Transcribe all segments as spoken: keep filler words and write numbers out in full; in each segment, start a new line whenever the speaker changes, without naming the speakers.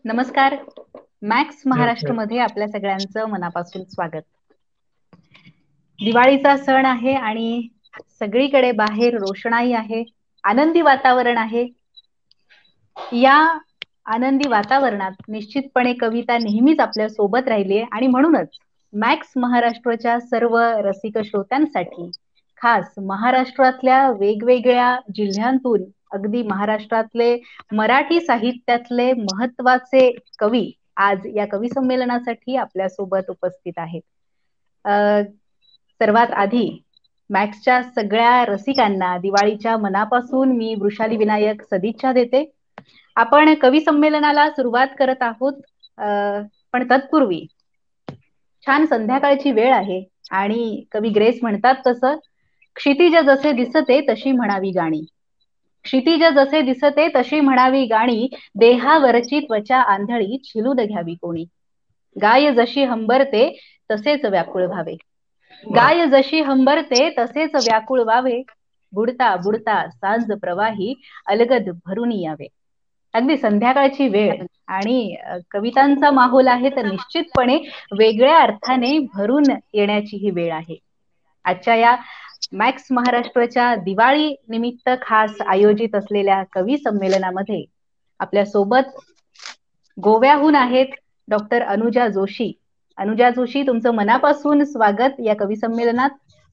नमस्कार. मॅक्स महाराष्ट्र
नमस्कार.
मध्ये आपल्या सगळ्यांचं मनापासून स्वागत. दिवाळीचा सण आहे आणि सगळीकडे बाहेर रोषणाई आहे, आनंदी वातावरण आहे. या आनंदी वातावरणात निश्चितपणे कविता नेहमीच आपल्या सोबत राहिली आहे आणि म्हणूनच मॅक्स महाराष्ट्राच्या सर्व रसिक श्रोत्यांसाठी खास महाराष्ट्रातल्या वेगवेगळ्या जिल्ह्यांतून अगदी महाराष्ट्रातले मराठी साहित्यातले महत्वाचे कवी आज या कवी संमेलनासाठी आपल्या सोबत उपस्थित आहेत. अ, सर्वात आधी मॅक्सच्या सगळ्या रसिकांना दिवाळीच्या मनापासून मी वृषाली विनायक सदिच्छा देते. आपण कवी संमेलनाला सुरुवात करत आहोत, पण तत्पूर्वी छान संध्याकाळची वेळ आहे आणि कवी ग्रेस म्हणतात तसं, क्षितिज जसे दिसते तशी म्हणावी गाणी. क्षितिज जसे दिसते तशी म्हणावी गाणी, देहावरची त्वचा आंधळी छिलून घ्यावी कोणी. गाय जशी हंबरते तसेच व्याकुळ व्हावे. गाय जशी हंबरते तसेच व्याकुळ व्हावे. बुडता बुडता सांज प्रवाही अलगद भरून यावे. अगदी संध्याकाळची वेळ आणि कवितांचा माहोल आहे, तर निश्चितपणे वेगळ्या अर्थाने भरून येण्याची ही वेळ आहे. आजच्या या मॅक्स महाराष्ट्राच्या दिवाळी निमित्त खास आयोजित असलेल्या कवी संमेलनामध्ये आपल्या सोबत गोव्याहून आहेत डॉक्टर अनुजा जोशी. अनुजा जोशी, तुमचं मनापासून स्वागत या कवी संमेलनात.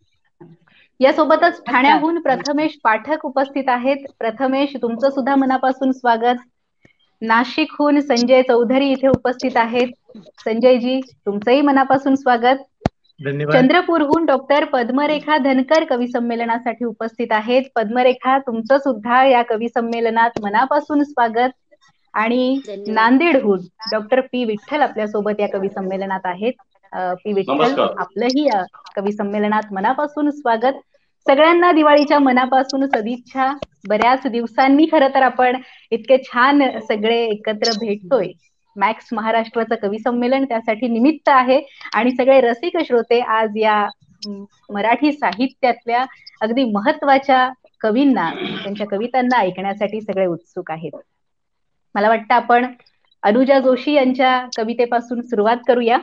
यासोबतच ठाण्याहून प्रथमेश पाठक उपस्थित आहेत. प्रथमेश, तुमचं सुद्धा मनापासून स्वागत. नाशिकहून संजय चौधरी इथे उपस्थित आहेत. संजयजी, तुमचंही मनापासून स्वागत.
धन्यवाद.
चंद्रपूरहून डॉक्टर पद्मरेखा धनकर कवी संमेलनासाठी उपस्थित आहेत. पद्मरेखा, तुमचं सुद्धा या कवी संमेलनात मनापासून स्वागत. आणि नांदेडहून डॉक्टर पी विठ्ठल आपल्या सोबत या कवी संमेलनात आहेत. पी विठ्ठल, आपलंही या कवी संमेलनात मनापासून स्वागत. सगळ्यांना दिवाळीच्या मनापासून सदिच्छा. बऱ्याच दिवसांनी खरं तर आपण इतके छान सगळे एकत्र भेटतोय. मॅक्स महाराष्ट्राचं कवी संमेलन त्यासाठी निमित्त आहे आणि सगळे रसिक श्रोते आज या मराठी साहित्यातल्या अगदी महत्वाच्या कवींना, त्यांच्या कवितांना ऐकण्यासाठी सगळे उत्सुक आहेत. मला वाटतं आपण अनुजा जोशी यांच्या कवितेपासून सुरुवात करूया.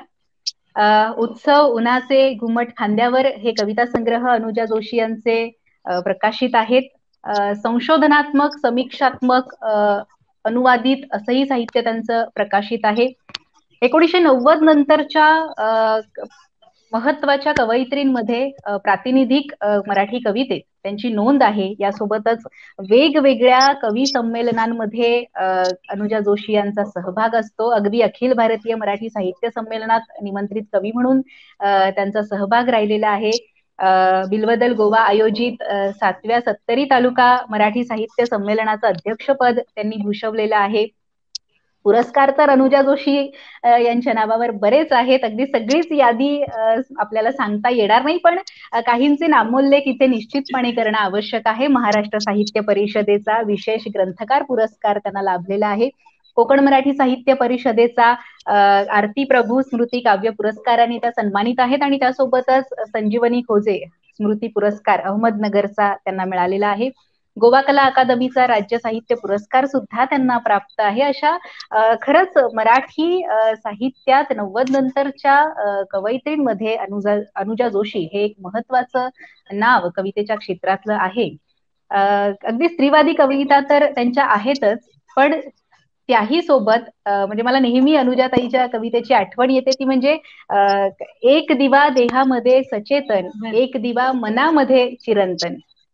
उत्सव उन्हाचे घुमट खांद्यावर हे कविता संग्रह अनुजा जोशी यांचे प्रकाशित आहेत. संशोधनात्मक, समीक्षात्मक, अनुवादित असंही साहित्य त्यांचं प्रकाशित आहे. एकोणीसशे नव्वद नंतरच्या महत्वाच्या कवयित्रींमध्ये प्रातिनिधिक मराठी कवितेत त्यांची नोंद आहे. यासोबतच वेगवेगळ्या कवी संमेलनांमध्ये अनुजा जोशी यांचा सहभाग असतो. अगदी अखिल भारतीय मराठी साहित्य संमेलनात निमंत्रित कवी म्हणून त्यांचा सहभाग राहिलेला आहे. बिल्वदल गोवा आयोजित सातव्या सत्तरी तालुका मराठी साहित्य संमेलनाचं अध्यक्षपद त्यांनी भूषवलेलं आहे. पुरस्कार तर अनुजा जोशी यांच्या नावावर बरेच आहेत. अगदी सगळीच यादी आपल्याला सांगता येणार नाही, पण काहींचे नामोल्लेख इथे निश्चितपणे करणं आवश्यक आहे. महाराष्ट्र साहित्य परिषदेचा विशेष ग्रंथकार पुरस्कार त्यांना लाभलेला आहे. कोकण मराठी साहित्य परिषदेचा आरती प्रभू स्मृती काव्य पुरस्काराने त्या सन्मानित आहेत आणि त्यासोबतच संजीवनी खोजे स्मृती पुरस्कार अहमदनगरचा त्यांना मिळालेला आहे. गोवा कला अकादमीचा राज्य साहित्य पुरस्कार सुद्धा त्यांना प्राप्त आहे. अशा खरंच मराठी साहित्यात नव्वद नंतरच्या कवयित्रींमध्ये अनुजा अनुजा जोशी हे एक महत्वाचं नाव कवितेच्या क्षेत्रातलं आहे. अगदी स्त्रीवादी कविता तर त्यांच्या आहेतच, पण त्याही सोबत म्हणजे मला नेहमी अनुजाताईच्या कवितेची आठवण येते ती म्हणजे एक दिवा देहामध्ये सचेतन, एक दिवा मनामध्ये चिरंतन.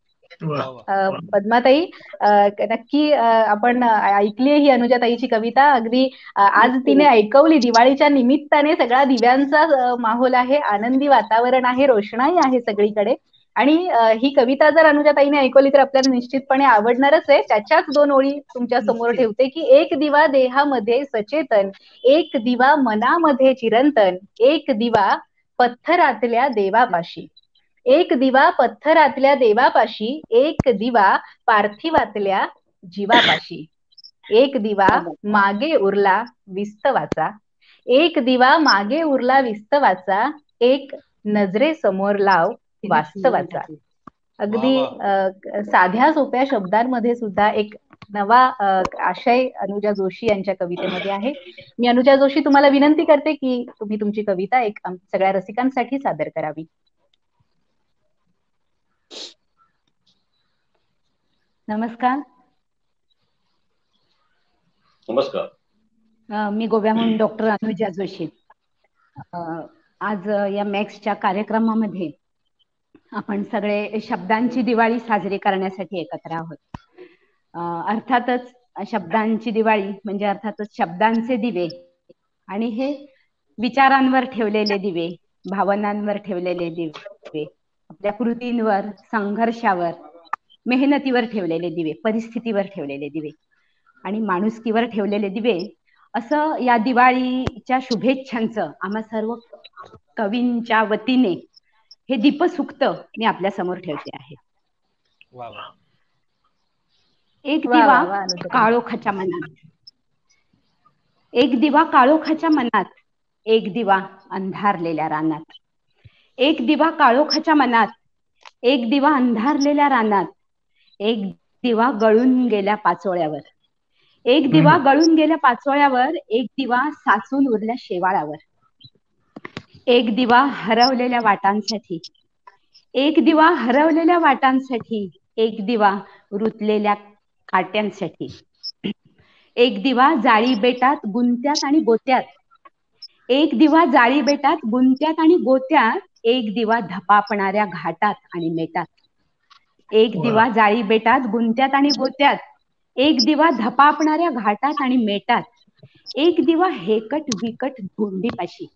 पद्माताई, नक्की आपण ऐकली ही अनुजाताईची कविता. अगदी आज तिने ऐकवली. दिवाळीच्या निमित्ताने सगळा दिव्यांचा माहोल आहे, आनंदी वातावरण आहे, रोषणाई आहे सगळीकडे. आणि ही कविता जर अनुजाताईने ऐकवली तर आपल्याला निश्चितपणे आवडणारच आहे. त्याच्याच दोन ओळी तुमच्या समोर ठेवते की एक दिवा देहामध्ये सचेतन, एक दिवा मनामध्ये चिरंतन, एक दिवा पत्थरातल्या देवापाशी, एक दिवा पत्थरातल्या देवापाशी, एक दिवा पार्थिवातल्या जीवापाशी, एक दिवा मागे उरला विस्तवाचा, एक दिवा मागे उरला विस्तवाचा, एक नजरे समोर लाव वास्तवाचा. अगदी साध्या सोप्या शब्दांमध्ये सुद्धा एक नवा आशय अनुजा जोशी यांच्या कवितेमध्ये आहे. मी अनुजा जोशी तुम्हाला विनंती करते की तुम्ही तुमची कविता एक सगळ्या रसिकांसाठी सादर करावी. नमस्कार.
नमस्कार.
मी गोव्याहून डॉक्टर अनुजा जोशी. आज या मॅक्सच्या कार्यक्रमामध्ये आपण सगळे शब्दांची दिवाळी साजरी करण्यासाठी एकत्र आहोत. अर्थातच शब्दांची दिवाळी म्हणजे अर्थातच शब्दांचे दिवे आणि हे विचारांवर ठेवलेले दिवे, भावनांवर ठेवलेले दिवे, आपल्या कृतींवर, संघर्षावर, मेहनतीवर ठेवलेले दिवे, परिस्थितीवर ठेवलेले दिवे आणि माणुसकीवर ठेवलेले दिवे, असं या दिवाळीच्या शुभेच्छांचं आम्हा सर्व कवींच्या वतीने हे दीपसुक्त मी आपल्या समोर ठेवते आहे. एक दिवा काळोखाच्या मनात, एक दिवा काळोखाच्या मनात, एक दिवा अंधारलेल्या रानात, एक दिवा काळोखाच्या मनात, एक दिवा अंधारलेल्या रानात, एक दिवा गळून गेल्या पाचोळ्यावर, एक दिवा गळून गेल्या पाचोळ्यावर, एक दिवा साचून उरल्या शेवाळावर, एक दिवा हरवलेल्या वाटांसाठी, एक दिवा हरवलेल्या वाटांसाठी, एक दिवा रुतलेल्या काट्यांसाठी, एक दिवा जाळी बेटात गुंत्यात आणि गोत्यात, एक दिवा जाळी बेटात गुंत्यात आणि गोत्यात, एक दिवा धपापणाऱ्या घाटात आणि मेटात, एक दिवा जाळी बेटात गुंत्यात आणि गोत्यात, एक दिवा धपापणाऱ्या घाटात आणि मेटात, एक दिवा हेकट विकट धोंडीपाशी,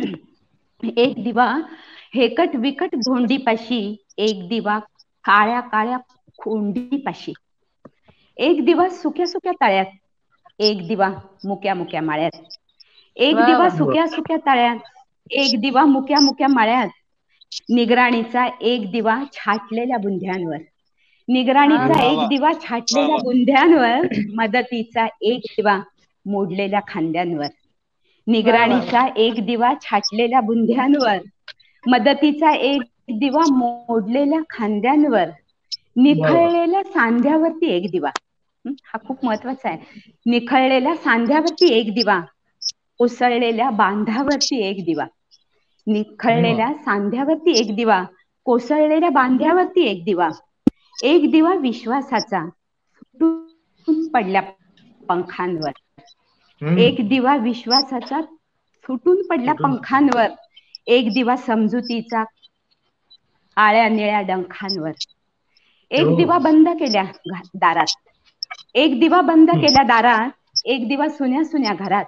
एक दिवा हेकट विकट धोंडीपाशी, एक दिवा काळ्या काळ्या खोंडीपाशी, एक दिवा सुक्या सुक्या तळ्यात, एक दिवा मुक्या मुक्या माळ्यात, एक दिवा सुक्या सुक्या तळ्यात, एक दिवा मुक्या मुक्या माळ्यात, निगराणीचा एक दिवा छाटलेल्या बुंध्यांवर, निगराणीचा एक दिवा छाटलेल्या बुंध्यांवर, मदतीचा एक दिवा मोडलेल्या खांद्यांवर, निगराणीचा एक दिवा छाटलेल्या बुंध्यांवर, मदतीचा एक दिवा मोडलेल्या खांद्यांवर, निखळलेल्या सांध्यावरती एक दिवा, हा खूप महत्वाचा आहे, निखळलेल्या सांध्यावरती एक दिवा, कोसळलेल्या बांधावरती एक दिवा, निखळलेल्या सांध्यावरती एक दिवा, कोसळलेल्या बांध्यावरती एक दिवा, एक दिवा विश्वासाचा सुटून पडल्या पंखांवर, एक दिवा विश्वासाचा सुटून पडल्या पंखांवर, एक दिवा समजुतीचा काळ्या निळ्या डंखांवर, एक दिवा बंद केल्या दारात, एक दिवा बंद केल्या दारात, एक दिवा सुन्या सुन्या घरात,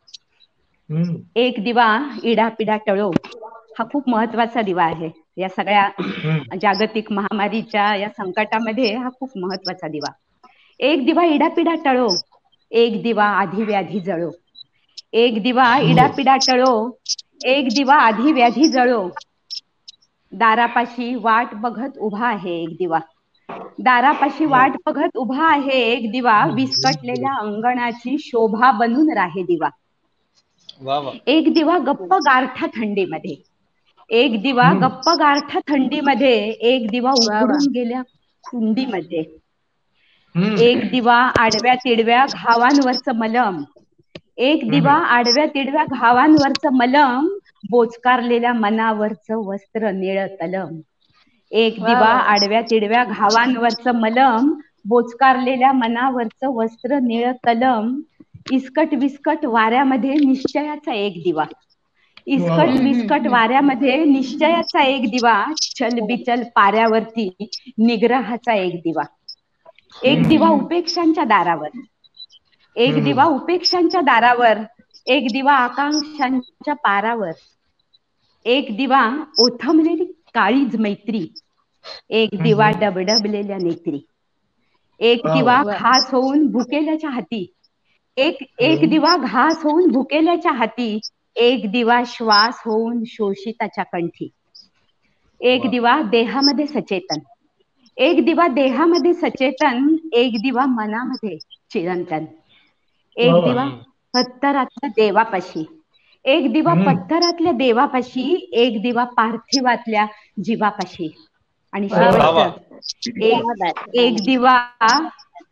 एक दिवा इडापिडा टळो, हा खूप महत्वाचा दिवा आहे या सगळ्या जागतिक महामारीच्या या संकटामध्ये, हा खूप महत्वाचा दिवा. एक दिवा इडापिडा टळो, एक दिवा आधी व्याधी जळो, एक दिवा इडापिडा टळो, एक दिवा आधी व्याधी जळो, दारापाशी वाट बघत उभा आहे एक दिवा, दारापाशी वाट बघत उभा आहे एक दिवा, विस्कटलेल्या अंगणाची शोभा बनून राहे दिवा, एक दिवा गप्प गारठा थंडीमध्ये, एक दिवा गप्प गारठा थंडीमध्ये, एक दिवा उघडून गेल्या खुंडीमध्ये, एक दिवा आडव्या तिडव्या घावांवरचं मलम, एक दिवा आडव्या तिडव्या घावांवरचं मलम, बोचकारलेल्या मनावरचं वस्त्र निळ तलम, एक दिवा आडव्या तिडव्या घावांवरचं मलम, बोचकारलेल्या मनावरचं वस्त्र निळ तलम, इस्कट विस्कट वाऱ्यामध्ये निश्चयाचा एक दिवा, इस्कट विस्कट वाऱ्यामध्ये निश्चयाचा एक दिवा, चल बिचल पाऱ्यावरती निग्रहाचा एक दिवा, एक दिवा उपेक्षांच्या दारावर, एक दिवा उपेक्षांच्या दारावर, एक दिवा आकांक्षांच्या पारावर, एक दिवा ओथंबलेली काळीज मैत्री, एक दिवा डबडबलेल्या नेत्री, एक दिवा घास होऊन भुकेल्याच्या हाती, एक एक दिवा घास होऊन भुकेल्याच्या हाती, एक दिवा श्वास होऊन शोषिताच्या कंठी, एक दिवा देहामध्ये सचेतन, एक दिवा देहामध्ये सचेतन, एक दिवा मनामध्ये चिरंतन, एक दिवा पत्थरातल्या देवापाशी, एक दिवा पत्थरातल्या देवापाशी, एक दिवा पार्थिवातल्या जीवापाशी, आणि शेवटचं एक एक दिवा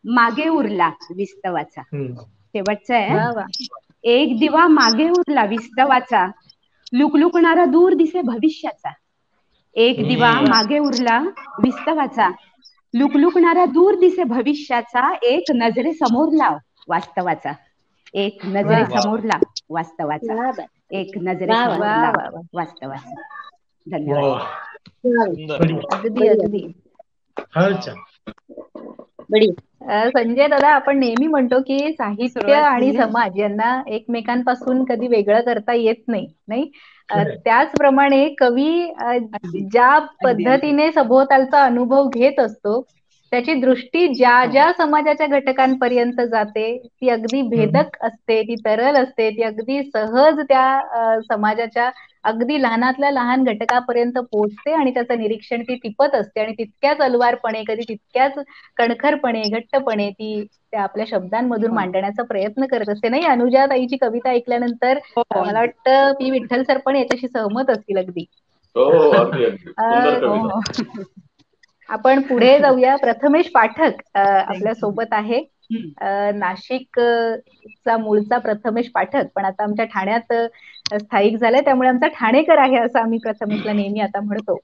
मागे उरला विस्तवाचा, शेवटचा आहे.
वा वा.
एक दिवा मागे उरला विस्तवाचा, लुकलुकणारा दूर दिसे भविष्याचा. एक दिवा मागे उरला विस्तवाचा, लुकलुकणारा दूर दिसे भविष्याचा. एक नजरे समोर लाव वास्तवाचा, एक नजरे समोर लाव वास्तवाचा, एक नजरे समोर लाव वास्तवाचा. धन्यवाद.
अगदी अगदी. संजय दादा, आपण नेहमी म्हणतो की साहित्य आणि समाज यांना एकमेकांपासून कधी वेगळं करता येत नाही, नाही? त्याचप्रमाणे कवी ज्या पद्धतीने सभोवतालचा अनुभव घेत असतो त्याची दृष्टी ज्या ज्या समाजाच्या घटकांपर्यंत जाते ती अगदी भेदक असते, ती तरल असते, ती अगदी सहज त्या समाजाच्या अगदी लहानातल्या लहान घटकापर्यंत पोहोचते आणि त्याचं निरीक्षण ती टिपत असते आणि तितक्याच अलवारपणे, कधी तितक्याच कणखरपणे, घट्टपणे ती त्या आपल्या शब्दांमधून मांडण्याचा प्रयत्न करत असते. नाही, अनुजा ताईची कविता ऐकल्यानंतर मला वाटतं पी विठ्ठल सर पण याच्याशी सहमत असतील अगदी. आपण पुढे जाऊया. प्रथमेश पाठक आपल्या सोबत आहे. नाशिकचा मूळचा प्रथमेश पाठक, पण आता आमच्या ठाण्यात स्थायिक झालाय, त्यामुळे आमचा ठाणेकर आहे असं आम्ही प्रथमेशला नेहमी आता म्हणतो.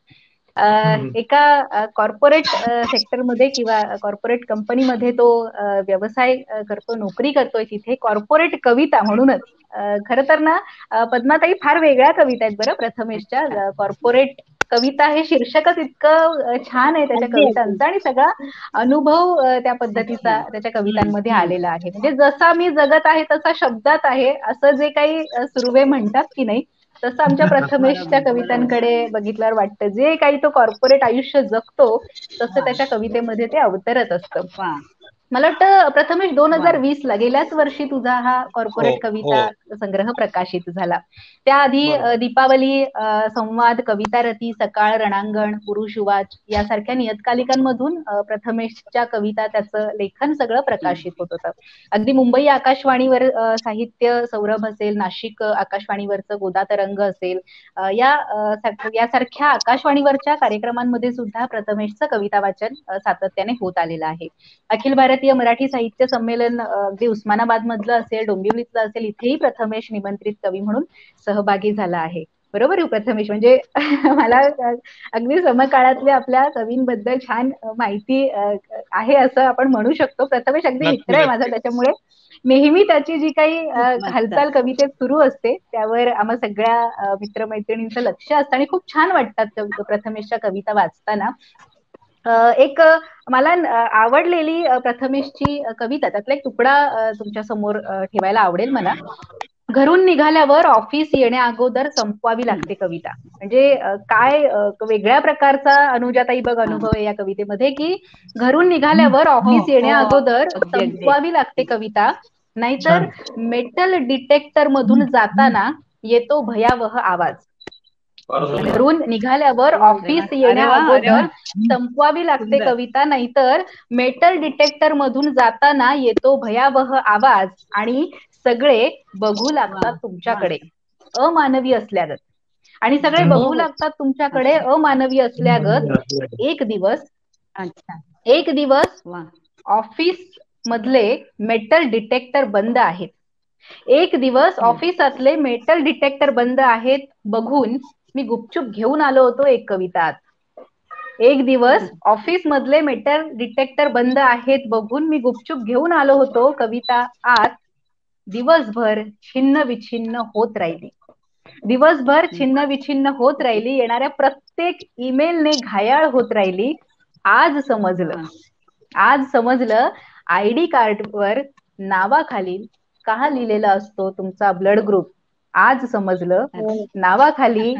एका कॉर्पोरेट सेक्टरमध्ये किंवा कॉर्पोरेट कंपनीमध्ये तो व्यवसाय करतो, नोकरी करतोय. तिथे कॉर्पोरेट कविता म्हणूनच खरं तर ना पद्माताई फार वेगळ्या कविता आहेत बरं प्रथमेशच्या. कॉर्पोरेट कविता हे शीर्षकच इतकं छान आहे त्याच्या कवितांचा आणि सगळा अनुभव त्या पद्धतीचा त्याच्या कवितांमध्ये आलेला आहे. म्हणजे जसा मी जगत आहे तसा शब्दात आहे असं जे काही सुर्वे म्हणतात की नाही, तसं आमच्या प्रथमेशच्या कवितांकडे बघितल्यावर वाटतं. जे काही तो कॉर्पोरेट आयुष्य जगतो तसं त्याच्या कवितेमध्ये ते अवतरत असतं. मला वाटतं प्रथमेश दोन हजार वीस ला गेल्याच वर्षी तुझा हा कॉर्पोरेट कविता संग्रह प्रकाशित झाला. त्याआधी दीपावली, संवाद, कवितारती, सकाळ, रणांगण, पुरुषवाच यासारख्या नियतकालिकांमधून प्रथमेशच्या कविता, त्याचं लेखन सगळं प्रकाशित होत होतं. अगदी मुंबई आकाशवाणीवर साहित्य सौरभ असेल, नाशिक आकाशवाणीवरचं गोदा तरंग असेल, या यासारख्या आकाशवाणीवरच्या कार्यक्रमांमध्ये सुद्धा प्रथमेशचं कविता वाचन सातत्याने होत आलेलं आहे. अखिल भारतीय मराठी साहित्य संमेलन अगदी उस्मानाबाद मधलं असेल, डोंबिवलीतलं असेल, इथेही प्रथमेश निमंत्रित कवी म्हणून सहभागी झाला आहे. बरोबर आहे प्रथमेश? म्हणजे मला अगदी समकाळातल्या आपल्या कवींबद्दल छान माहिती आहे असं आपण म्हणू शकतो. प्रथमेश अगदी मित्र आहे माझा, त्याच्यामुळे नेहमी त्याची जी काही हालचाल कवितेत सुरू असते त्यावर आम्हा सगळ्या मित्रमैत्रिणींचं लक्ष असतं आणि खूप छान वाटतात प्रथमेशच्या कविता वाचताना. एक मला आवडलेली प्रथमेशची कविता, त्यातला एक तुकडा तुमच्या समोर ठेवायला आवडेल मला. घरून निघाल्यावर ऑफिस येण्या अगोदर संपवावी लागते कविता. म्हणजे काय वेगळ्या प्रकारचा अनुजाताई बघ अनुभव आहे या कवितेमध्ये, की घरून निघाल्यावर ऑफिस येण्या अगोदर संपवावी लागते कविता, नाहीतर मेटल डिटेक्टर मधून जाताना येतो भयावह आवाज. घरून निघाल्यावर ऑफिस येण्या अगोदर संपवावी लागते कविता, नाहीतर मेटल डिटेक्टर मधून जाताना येतो भयावह आवाज आणि सगळे बघू लागतात तुमच्याकडे अमानवी असल्यागत. आणि सगळे बघू लागतात तुमच्याकडे अमानवी असल्यागत. एक दिवस एक दिवस ऑफिस मधले मेटल डिटेक्टर बंद आहेत. एक दिवस ऑफिसातले मेटल डिटेक्टर बंद आहेत बघून मी गुपचूप घेऊन आलो होतो एक कविता. एक दिवस ऑफिस मधले मेटल डिटेक्टर बंद आहेत बघून मी गुपचूप घेऊन आलो होतो कविता आत. दिवसभर छिन्न विछिन्न होत राहिली. दिवसभर छिन्न विछिन्न होत राहिली. येणाऱ्या प्रत्येक ईमेलने घायाळ होत राहिली. आज समजलं आज समजलं आयडी कार्डवर नावाखाली का लिहिलेला असतो तुमचा ब्लड ग्रुप. आज समजलं नावाखाली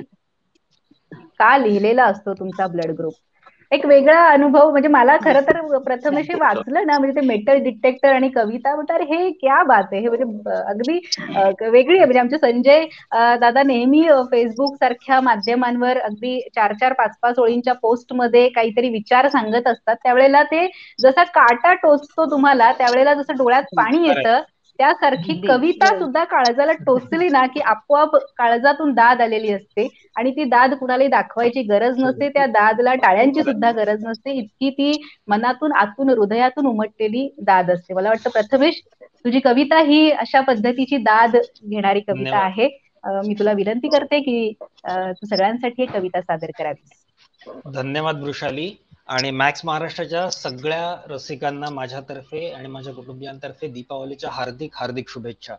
का लिहिलेला असतो तुमचा ब्लड ग्रुप. एक वेगळा अनुभव. म्हणजे मला खरं तर प्रथमेश वाचलं ना, म्हणजे ते मेटल डिटेक्टर आणि कविता म्हणतात हे क्या बात आहे. हे म्हणजे अगदी वेगळी आहे. म्हणजे आमचे संजय दादा नेहमी फेसबुक सारख्या माध्यमांवर अगदी चार चार पाच पाच ओळींच्या पोस्ट मध्ये काहीतरी विचार सांगत असतात. त्यावेळेला ते जसा काटा टोचतो तुम्हाला, त्यावेळेला जसं डोळ्यात पाणी येतं त्यासारखी कविता सुद्धा काळजाला टोचली ना की आपोआप काळजातून दाद आलेली असते आणि ती दाद कुणालाही दाखवायची गरज नसते, त्या दादला टाळ्यांची सुद्धा गरज नसते, इतकी ती मनातून आतून हृदयातून उमटलेली दाद असते. मला वाटतं प्रथमेश तुझी कविता ही अशा पद्धतीची दाद घेणारी कविता
धन्यवाद.
आहे. मी तुला विनंती करते की तू सगळ्यांसाठी एक कविता सादर करावी.
धन्यवाद वृषाली. आणि मॅक्स महाराष्ट्राच्या सगळ्या रसिकांना माझ्यातर्फे आणि माझ्या कुटुंबियांतर्फे दीपावलीच्या हार्दिक हार्दिक शुभेच्छा.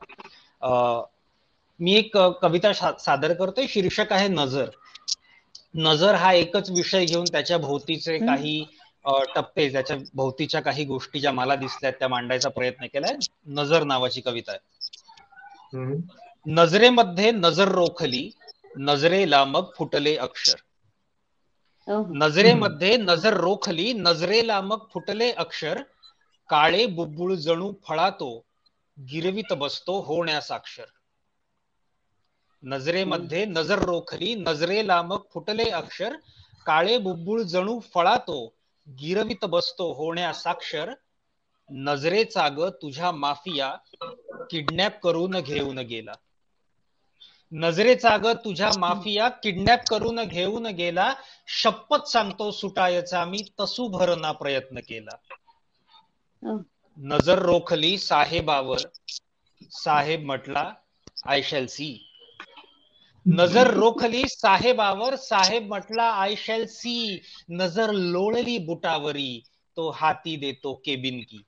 मी एक कविता सादर करतोय. शीर्षक आहे नजर. नजर हा एकच विषय घेऊन त्याच्या भोवतीचे काही टप्पे, त्याच्या भोवतीच्या काही गोष्टी ज्या मला दिसल्यात त्या मांडायचा प्रयत्न केलाय. नजर नावाची कविता आहे. नजरेमध्ये नजर रोखली, नजरेला मग फुटले अक्षर. नजरेमध्ये नजर रोखली, नजरेला मग फुटले अक्षर. काळे बुब्बुळ जणू फळातो, गिरवीत बसतो होण्यासाक्षर. नजरेमध्ये नजर रोखली, नजरेला मग फुटले अक्षर. काळे बुब्बुळ जणू फळातो, गिरवीत बसतो होण्यासाक्षर. नजरेचा ग तुझ्या माफिया, किडनॅप करून घेऊन गेला. नजरेचा ग तुझ्या माफिया, किडनॅप करून घेऊन गेला. शपथ सांगतो सुटायचा मी, तसू भरना प्रयत्न केला. नजर रोखली साहेबावर, साहेब म्हटला आय शॅल सी. नजर रोखली साहेबावर, साहेब म्हटला आय शॅल सी. नजर लोळली बुटावरी, तो हाती देतो केबिन की.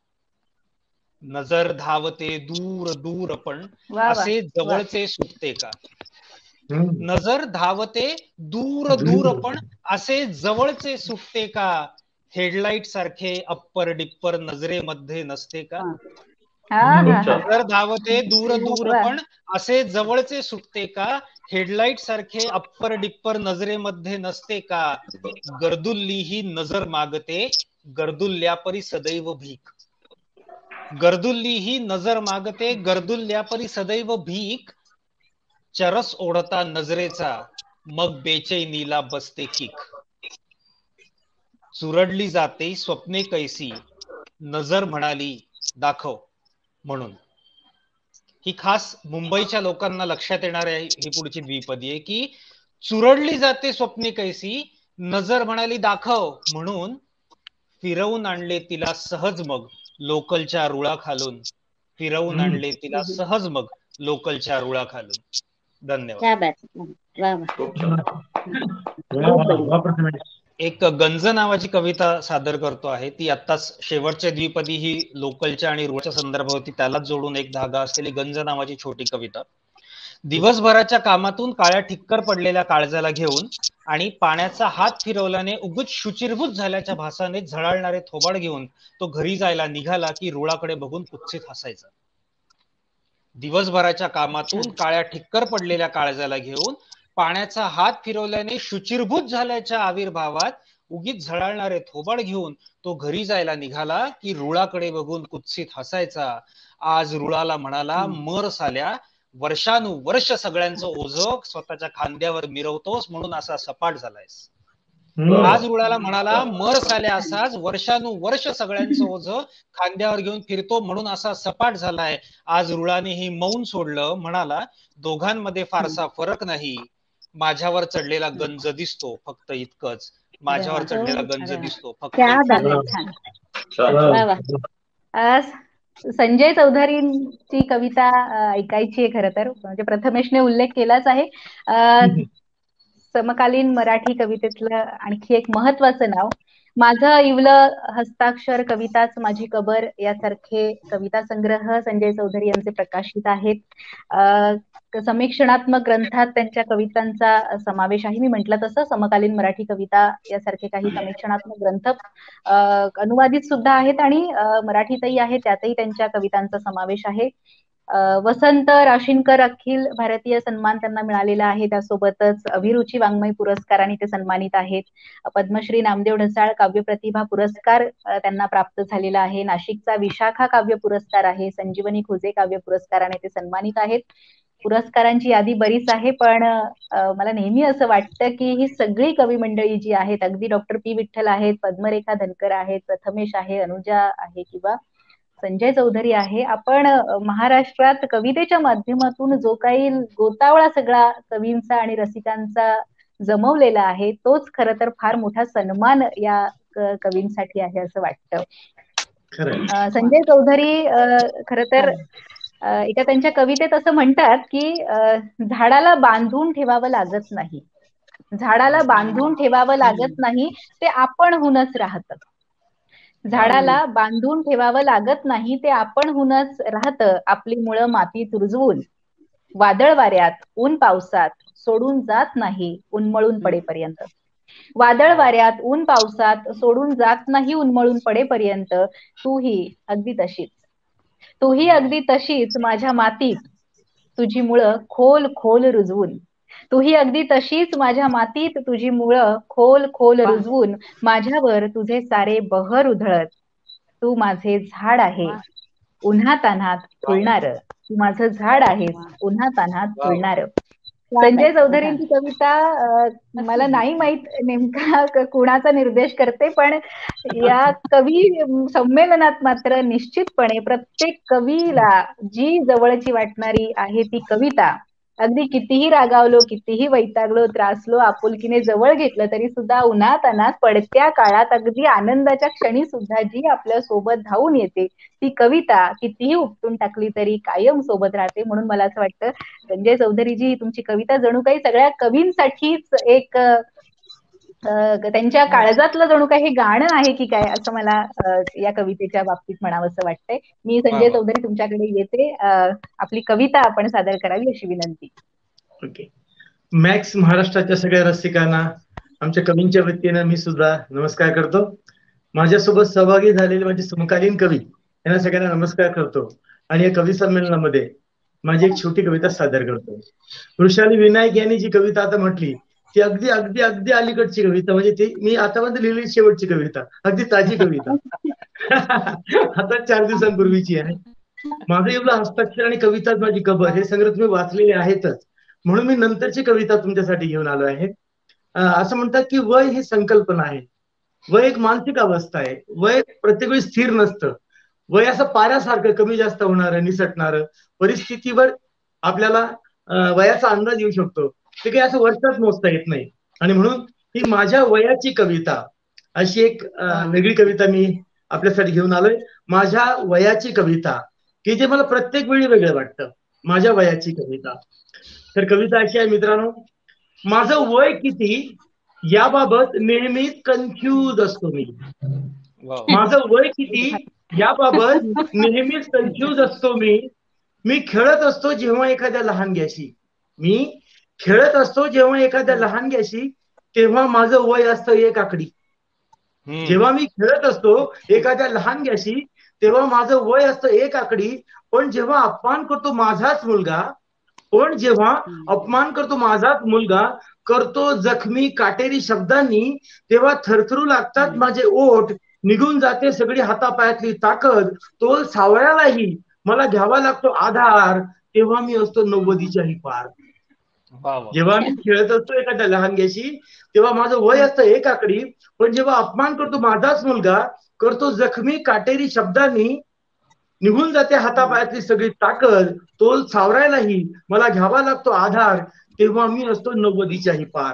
नजर धावते दूर दूर पण असे जवळचे सुटते का. नजर धावते दूर दूर पण असे जवळचे सुटते का. हेडलाईट सारखे अप्पर डिप्पर नजरेमध्ये नसते का. नजर धावते दूर दूर पण असे जवळचे सुटते का. हेडलाईट सारखे अप्पर डिप्पर नजरेमध्ये नसते का. गर्दुल्ली ही नजर मागते, गर्दुल्ल्यापरी सदैव भीक. गर्दुल्ली ही नजर मागते, गर्दुल्ल्यापरी सदैव भीक. चरस ओढता नजरेचा, मग बेचैनीला बसते किक. चुरडली जाते स्वप्ने कैसी, नजर म्हणाली दाखव म्हणून. ही खास मुंबईच्या लोकांना लक्षात येणार आहे ही पुढची द्विपदी आहे की चुरडली जाते स्वप्ने कैसी, नजर म्हणाली दाखव म्हणून. फिरवून आणले तिला सहज मग लोकलच्या रुळा खालून. फिरवून आणले तिला सहज मग लोकलच्या रुळा खालून. धन्यवाद. एक गंज नावाची कविता सादर करतो आहे. ती आत्ताच शेवटच्या द्विपदी ही लोकलच्या आणि रुळाच्या संदर्भावरती त्यालाच जोडून एक धागा असलेली गंज नावाची छोटी कविता. दिवसभराच्या कामातून काळ्या ठिक्कर पडलेल्या काळजाला घेऊन आणि पाण्याचा हात फिरवल्याने उगच शुचिरभूत झाल्याच्या भासाने झळाळणारे थोबाड घेऊन तो घरी जायला निघाला की रुळाकडे बघून कुत्सित हसायचा. दिवसभराच्या कामातून काळ्या ठिक्कर पडलेल्या काळजाला घेऊन पाण्याचा हात फिरवल्याने शुचिरभूत झाल्याच्या आविर्भावात उगीच झळाळणारे थोबाड घेऊन तो घरी जायला निघाला की रुळाकडे बघून कुत्सित हसायचा. आज रुळाला म्हणाला मर साल्या, वर्षानुवर्ष सगळ्यांचं ओझं स्वतःच्या खांद्यावर मिरवतोस म्हणून असा सपाट झालायस. आज रुळाला म्हणाला मर साल्या असाच वर्षानुवर्ष सगळ्यांचं ओझं खांद्यावर घेऊन फिरतो म्हणून असा सपाट झालाय. आज रुळानेही मौन सोडलं, म्हणाला दोघांमध्ये फारसा फरक नाही. माझ्यावर चढलेला गंज दिसतो फक्त इतकंच. माझ्यावर चढलेला गंज दिसतो फक्त
इतकंच. संजय चौधरींची कविता ऐकायची आहे खरं तर. म्हणजे प्रथमेशने उल्लेख केलाच आहे. समकालीन मराठी कवितेतलं आणखी एक महत्वाचं नाव. माझं इवलं हस्ताक्षर, कविताच माझी कबर यासारखे कविता संग्रह संजय चौधरी यांचे प्रकाशित आहेत. समीक्षणात्मक ग्रंथात त्यांच्या कवितांचा समावेश आहे. मी म्हटलं तसं समकालीन मराठी कविता यासारखे काही समीक्षणात्मक ग्रंथ अनुवादित सुद्धा आहेत आणि मराठीतही आहेत, त्यातही त्यांच्या कवितांचा समावेश आहे. वसंत राशीनकर अखिल भारतीय सन्मान त्यांना मिळालेला आहे. त्यासोबतच अभिरुची वाङ्मय पुरस्काराने ते सन्मानित आहेत. पद्मश्री नामदेव ढसाळ काव्य प्रतिभा पुरस्कार त्यांना प्राप्त झालेला आहे. नाशिकचा विशाखा काव्य पुरस्कार आहे. संजीवनी खोजे काव्य पुरस्काराने ते सन्मानित आहेत. पुरस्कारांची यादी बरीच आहे, पण मला नेहमी असं वाटतं की ही सगळी कवी मंडळी जी आहेत, अगदी डॉक्टर पी विठ्ठल आहेत, पद्मरेखा धनकर आहेत, प्रथमेश आहे, अनुजा आहे किंवा संजय चौधरी आहे. आपण महाराष्ट्रात कवितेच्या माध्यमातून जो काही गोतावळा सगळा कवींचा आणि रसिकांचा जमवलेला आहे तोच खर तर फार मोठा सन्मान या कवींसाठी आहे असं वाटतं. संजय चौधरी खर तर एका त्यांच्या कवितेत असं म्हणतात की झाडाला बांधून ठेवावं लागत नाही, झाडाला बांधून ठेवावं लागत नाही ते आपणहूनच राहतं. झाडाला बांधून ठेवावं लागत नाही ते आपणहूनच राहतं. आपली मुळं मातीत रुजवून वादळ वाऱ्यात ऊन पावसात सोडून जात नाही उन्मळून पडेपर्यंत. वादळ वाऱ्यात ऊन पावसात सोडून जात नाही उन्मळून पडेपर्यंत. तूही अगदी तशीच, तूही अगदी तशीच माझ्या मातीत तुझी मुळं खोल खोल रुजवून. तूही अगदी तशीच माझ्या मातीत तुझी मुळं खोल खोल रुजवून. माझ्यावर तुझे सारे बहर उधळत. तू माझे झाड आहे उन्हा तान्हात फुलणार. तू माझं झाड आहेस उन्हा तान्हात फुलणार. संजय चौधरींची कविता मला नाही माहित नेमका कुणाचा निर्देश करते, पण या कवी संमेलनात मात्र निश्चितपणे प्रत्येक कवीला जी जवळची वाटणारी आहे ती कविता, अगदी कितीही रागावलो कितीही वैतागलो त्रासलो आपुलकीने जवळ घेतलं तरी सुद्धा उन्हातान्हात पडत्या काळात अगदी आनंदाच्या क्षणी सुद्धा जी आपल्या सोबत धावून येते ती कविता कितीही उपटून टाकली तरी कायम सोबत राहते. म्हणून मला असं वाटतं संजय चौधरीजी तुमची कविता जणू काही सगळ्या कवींसाठीच एक त्यांच्या काळजातलं जणू काही हे गाणं आहे की काय असं मला या कवितेच्या बाबतीत म्हणावंसं वाटतंय. मी संजय चौधरी तुमच्याकडे येते, आपली कविता आपण सादर करावी अशी विनंती.
ओके. मॅक्स महाराष्ट्राच्या सगळ्या रसिकांना आमच्या कवींच्या वतीनं मी सुद्धा नमस्कार करतो. माझ्यासोबत सहभागी झालेले माझे समकालीन कवी यांना सगळ्यांना नमस्कार करतो आणि या कवी संमेलनामध्ये माझी एक छोटी कविता सादर करतो. वृषाली विनायक यांनी जी कविता आता म्हटली ती अगदी अगदी अगदी अलीकडची कविता, म्हणजे ती मी आतापर्यंत लिहिलेली शेवटची कविता, अगदी ताजी कविता आता चार दिवसांपूर्वीची आहे. माझं एवढं हस्ताक्षर आणि कविता माझी कबर हे सगळं तुम्ही वाचलेले आहेतच, म्हणून मी नंतरची कविता तुमच्यासाठी घेऊन आलो आहे. असं म्हणतात की वय ही संकल्पना आहे, वय एक मानसिक अवस्था आहे. वय प्रत्येक वेळी स्थिर नसतं. वय असं पाऱ्यासारखं कमी जास्त होणारं निसटणारं, परिस्थितीवर आपल्याला वयाचा अंदाज येऊ शकतो, ते काही असं वर्षात मोजता येत नाही. आणि म्हणून ही माझ्या वयाची कविता अशी एक वेगळी कविता मी आपल्यासाठी घेऊन आलोय. माझ्या वयाची कविता की जे मला प्रत्येक वेळी वेगळं वाटतं. माझ्या वयाची कविता. तर कविता अशी आहे मित्रांनो, माझं वय किती याबाबत नेहमीच कन्फ्यूज असतो मी. माझं वय किती याबाबत नेहमीच कन्फ्यूज असतो मी. मी खेळत असतो जेव्हा एखाद्या लहानग्याशी, मी खेळत असतो जेव्हा एखाद्या लहानग्याशी, तेव्हा माझं वय असतं एक आकडी. जेव्हा मी खेळत असतो एखाद्या लहानग्याशी तेव्हा माझं वय असतं एक आकडी. पण जेव्हा अपमान करतो माझाच मुलगा, पण जेव्हा अपमान करतो माझाच मुलगा, करतो जखमी काटेरी शब्दांनी, तेव्हा थरथरू लागतात माझे ओठ, निघून जाते सगळी हातापायातली ताकद, तोल सावळ्यालाही मला घ्यावा लागतो आधार, तेव्हा मी असतो नव्वदीच्याही पार. जेव्हा मी खेळत असतो एखाद्या लहानग्याशी तेव्हा माझं वय असतं एक आकडी, पण जेव्हा अपमान करतो माझाच मुलगा, करतो जखमी काटेरी शब्दांनी, निघून जाते हातापायातली सगळी ताकद, तोल सावरायलाही मला घ्यावा लागतो आधार, तेव्हा मी असतो नव्वदीच्याही पार.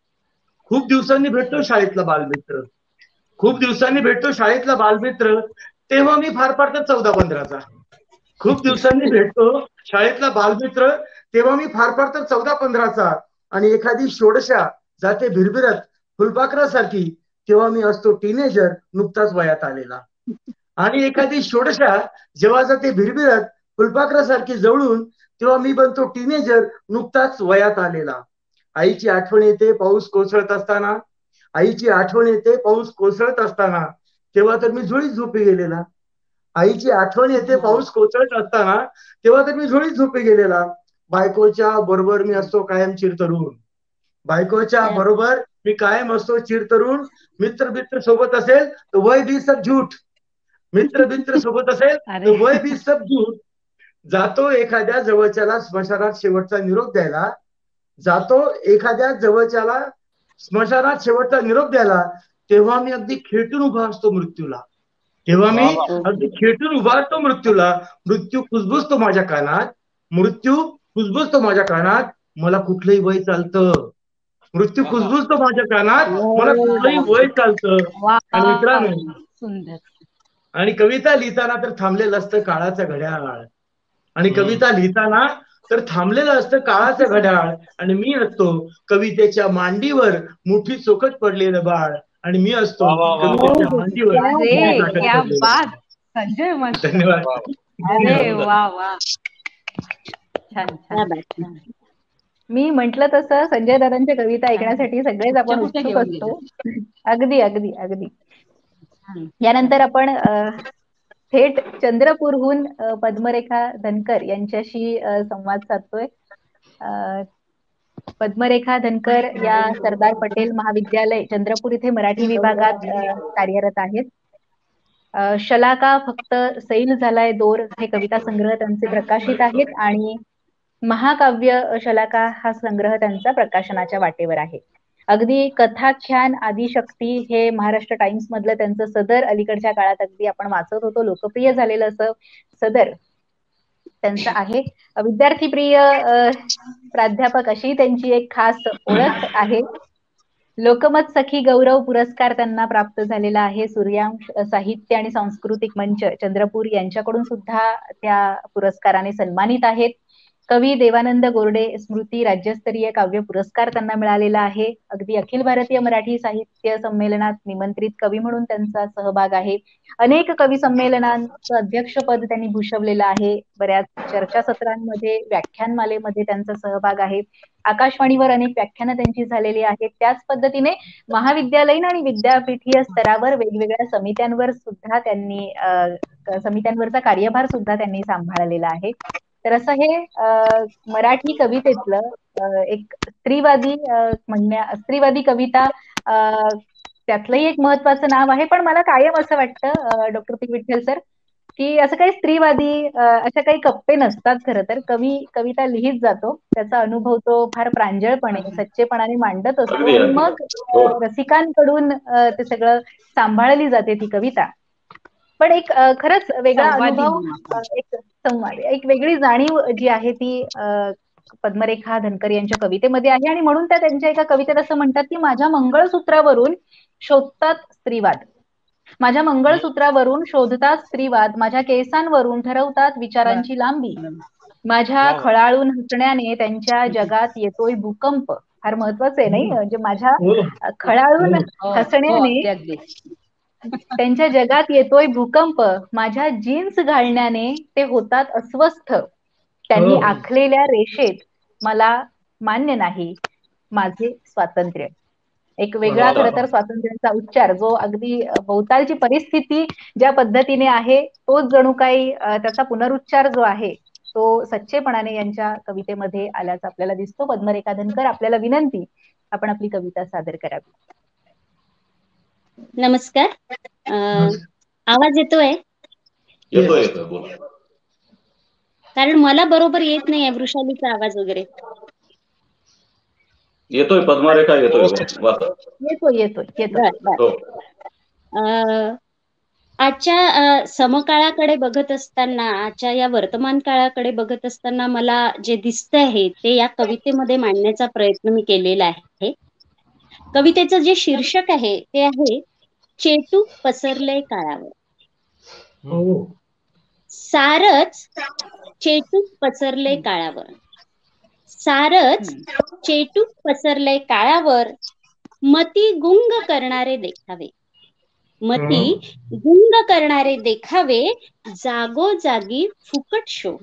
खूप दिवसांनी भेटतो शाळेतला बालमित्र, खूप दिवसांनी भेटतो शाळेतला बालमित्र, तेव्हा मी फार फार तर चौदा पंधराचा. खूप दिवसांनी भेटतो शाळेतला बालमित्र, तेव्हा मी फार फार तर चौदा पंधराचा. आणि एखादी षोडशा जाते भिरभिरत फुलपाखरासारखी, तेव्हा मी असतो टीनेजर नुकताच वयात आलेला. आणि एखादी षोडशा जेव्हा जाते भिरभिरत फुलपाखरासारखी जवळून, तेव्हा मी बनतो टीनेजर नुकताच वयात आलेला. आईची आठवण येते पाऊस कोसळत असताना, आईची आठवण येते पाऊस कोसळत असताना, तेव्हा तर मी झोळीत झोपी गेलेला. आईची आठवण येते पाऊस कोसळत असताना, तेव्हा तर मी झोळीत झोपी गेलेला. बायकोच्या बरोबर मी असतो कायम चिरतरुण, बायकोच्या बरोबर मी कायम असतो चिरतरुण. मित्र मित्र सोबत असेल तर वय बी सब झूठ, मित्र मित्र सोबत असेल तर वय बी सब झूठ. जातो एखाद्या जवळच्याला स्मशानात शेवटचा निरोप द्यायला, जातो एखाद्या जवळच्याला स्मशानात शेवटचा निरोप द्यायला, तेव्हा मी अगदी खेटून उभा असतो मृत्यूला. तेव्हा मी अगदी खेटून उभारतो मृत्यूला, मृत्यू कुजबुजतो माझ्या कानात, मृत्यू कुजबुजतो माझ्या कानात, मला कुठलंही वय चालतं. मृत्यू कुजबुजतो माझ्या कानात, मला कुठलंही वय चालतं. आणि मित्रांनो,
सुंदर.
आणि कविता लिहिताना तर थांबलेलं असतं काळाचं घड्याळ, आणि कविता लिहिताना तर थांबलेलं असतं काळाचं घड्याळ, आणि मी असतो कवितेच्या मांडीवर मोठी चोखट पडलेलं बाळ, आणि मी असतो कवितेच्या मांडीवर मोठी चोखट पडलेलं बाळ.
संजय मस्त.
धन्यवाद.
अरे वा वा, छान छान.
मी म्हंटल तसं संजय दादांच्या कविता ऐकण्यासाठी सगळेच आपण उत्सुक असतो. अगदी अगदी अगदी. यानंतर आपण थेट चंद्रपूरहून पद्मरेखा धनकर यांच्याशी संवाद साधतोय. पद्मरेखा धनकर या सरदार पटेल महाविद्यालय चंद्रपूर इथे मराठी विभागात कार्यरत आहेत. शलाका फक्त सैल झालाय दोर हे कविता संग्रह त्यांचे प्रकाशित आहेत, आणि महाकाव्य शलाका हा संग्रह त्यांचा प्रकाशनाच्या वाटेवर आहे. अगदी कथाख्यान आदिशक्ती हे महाराष्ट्र टाइम्स मधलं त्यांचं सदर अलीकडच्या काळात अगदी आपण वाचत होतो, लोकप्रिय झालेलं असं सदर त्यांचं आहे. विद्यार्थी प्रिय प्राध्यापक अशी त्यांची एक खास ओळख आहे. लोकमत सखी गौरव पुरस्कार त्यांना प्राप्त झालेला आहे. सूर्यांश साहित्य आणि सांस्कृतिक मंच चंद्रपूर यांच्याकडून सुद्धा त्या पुरस्काराने सन्मानित आहेत. कवी देवानंद गोरडे स्मृती राज्यस्तरीय काव्य पुरस्कार त्यांना मिळालेला आहे. अगदी अखिल भारतीय मराठी साहित्य संमेलनात निमंत्रित कवी म्हणून त्यांचा सहभाग आहे. अनेक कवी संमेलनांचं अध्यक्षपद त्यांनी भूषवलेलं आहे. बऱ्याच चर्चासत्रांमध्ये व्याख्यानमालेमध्ये त्यांचा सहभाग आहे. आकाशवाणीवर अनेक व्याख्यानं त्यांची झालेली आहेत. त्याच पद्धतीने महाविद्यालयीन आणि विद्यापीठीय स्तरावर वेगवेगळ्या समित्यांवर सुद्धा त्यांनी समित्यांवरचा कार्यभार सुद्धा त्यांनी सांभाळलेला आहे. तर असं हे मराठी कवितेतलं एक स्त्रीवादी म्हणण्या स्त्रीवादी कविता त्यातलंही एक महत्वाचं नाव आहे. पण मला कायम असं वाटतं डॉक्टर पी विठ्ठल सर की असं काही स्त्रीवादी अशा काही कप्पे नसतात. खरं तर कवी कविता लिहित जातो, त्याचा अनुभव तो फार प्रांजळपणे सच्चेपणाने मांडत असतो, आणि मग रसिकांकडून ते सगळं सांभाळली जाते ती कविता. पण एक खरंच वेगळा अनुभव, एक संवाद, एक वेगळी जाणीव जी आहे ती पद्मरेखा धनकर यांच्या कवितेमध्ये आहे. आणि म्हणून त्या त्यांच्या एका कवितेत असं म्हणतात की माझ्या मंगळसूत्रावरून शोधतात स्त्रीवाद, माझ्या मंगळसूत्रावरून शोधतात स्त्रीवाद, माझ्या केसांवरून ठरवतात विचारांची लांबी, माझ्या खळाळून हसण्याने त्यांच्या जगात येतोय भूकंप. फार महत्वाचं आहे नाही, म्हणजे माझ्या खळाळून हसण्याने त्यांच्या जगात येतोय भूकंप, माझ्या जीन्स घालण्याने ते होतात अस्वस्थ, त्यांनी आखलेल्या रेषेत मला मान्य नाही माझे स्वातंत्र्य. एक वेगळा खरं तर स्वातंत्र्याचा उच्चार, जो अगदी भोवतालची परिस्थिती ज्या पद्धतीने आहे तोच जणू काही त्याचा पुनरुच्चार जो आहे तो सच्चेपणाने यांच्या कवितेमध्ये आल्याचा आपल्याला दिसतो. पद्मरेखा धनकर, आपल्याला विनंती, आपण आपली कविता सादर करावी.
नमस्कार. आवाज येतोय?
येतोय येतोय बोला.
कारण मला बरोबर येत नाही वृषालीचा आवाज वगैरे.
येतोय पद्मरेखा, येतोय
येतोय येतोय येतोय.
आजच्या समकाळाकडे बघत असताना, आजच्या या वर्तमान काळाकडे बघत असताना मला जे दिसत आहे ते या कवितेमध्ये मांडण्याचा प्रयत्न मी केलेला आहे. कवितेचं जे शीर्षक आहे ते आहे चेतू पसरलंय काळावर. सारच चेतू पसरलंय काळावर, सारच चेटू पसरलंय काळावर, मती गुंग करणारे देखावे, मती गुंग करणारे देखावे, जागोजागी फुकट शो,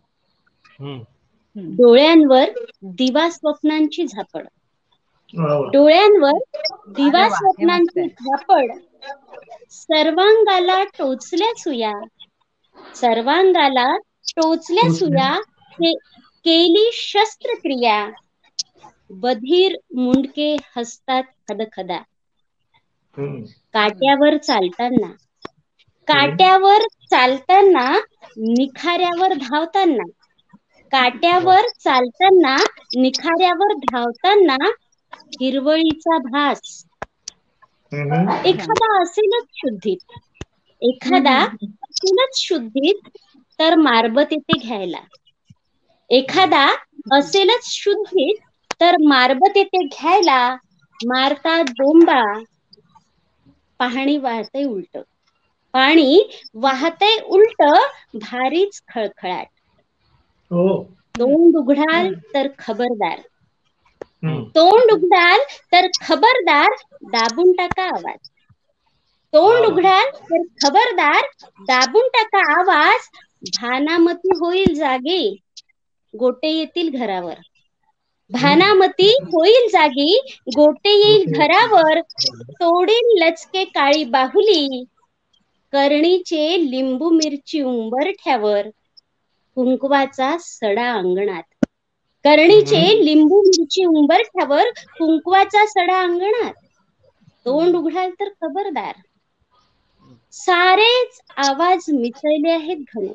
डोळ्यांवर दिवा स्वप्नांची झापड, डोळ्यांवर दिवा स्वप्नांची झापड, सर्वांगाला टोचल्या सुया, सर्वांगाला टोचल्या सुया, केली शस्त्रक्रिया, बधीर मुंडके हसतात खदखदा, काट्यावर चालताना, काट्यावर चालताना, निखाऱ्यावर धावताना, काट्यावर चालताना, निखाऱ्यावर धावताना, हिरवळीचा भास, एखादा असेलच शुद्धीत, एखादा असेलच शुद्धीत तर मारबत येते घ्यायला. एखादा असेलच शुद्धीत तर मारबत येते घ्यायला. मारतात बोंबा, पाणी वाहतय उलट. पाणी वाहतय उलट, भारीच खळखळाट. तोंड उघडाल तर खबरदार, तोंड उघडाल तर खबरदार, दाबून टाका आवाज. तोंड उघडाल तर खबरदार, दाबून टाका आवाज. भानामती होईल जागी, गोटे येतील घरावर. भानामती होईल जागी, गोटे येईल घरावर. तोडील लचके काळी बाहुली, करणीचे लिंबू मिरची उंबरठ्यावर. कुंकवाचा सडा अंगणात, करणीचे लिंबू मिरची उंबरठ्यावर. कुंकवाचा सडा अंगणात. तोंड उघडाल तर खबरदार, सारेच आवाज मिसळले आहेत घन.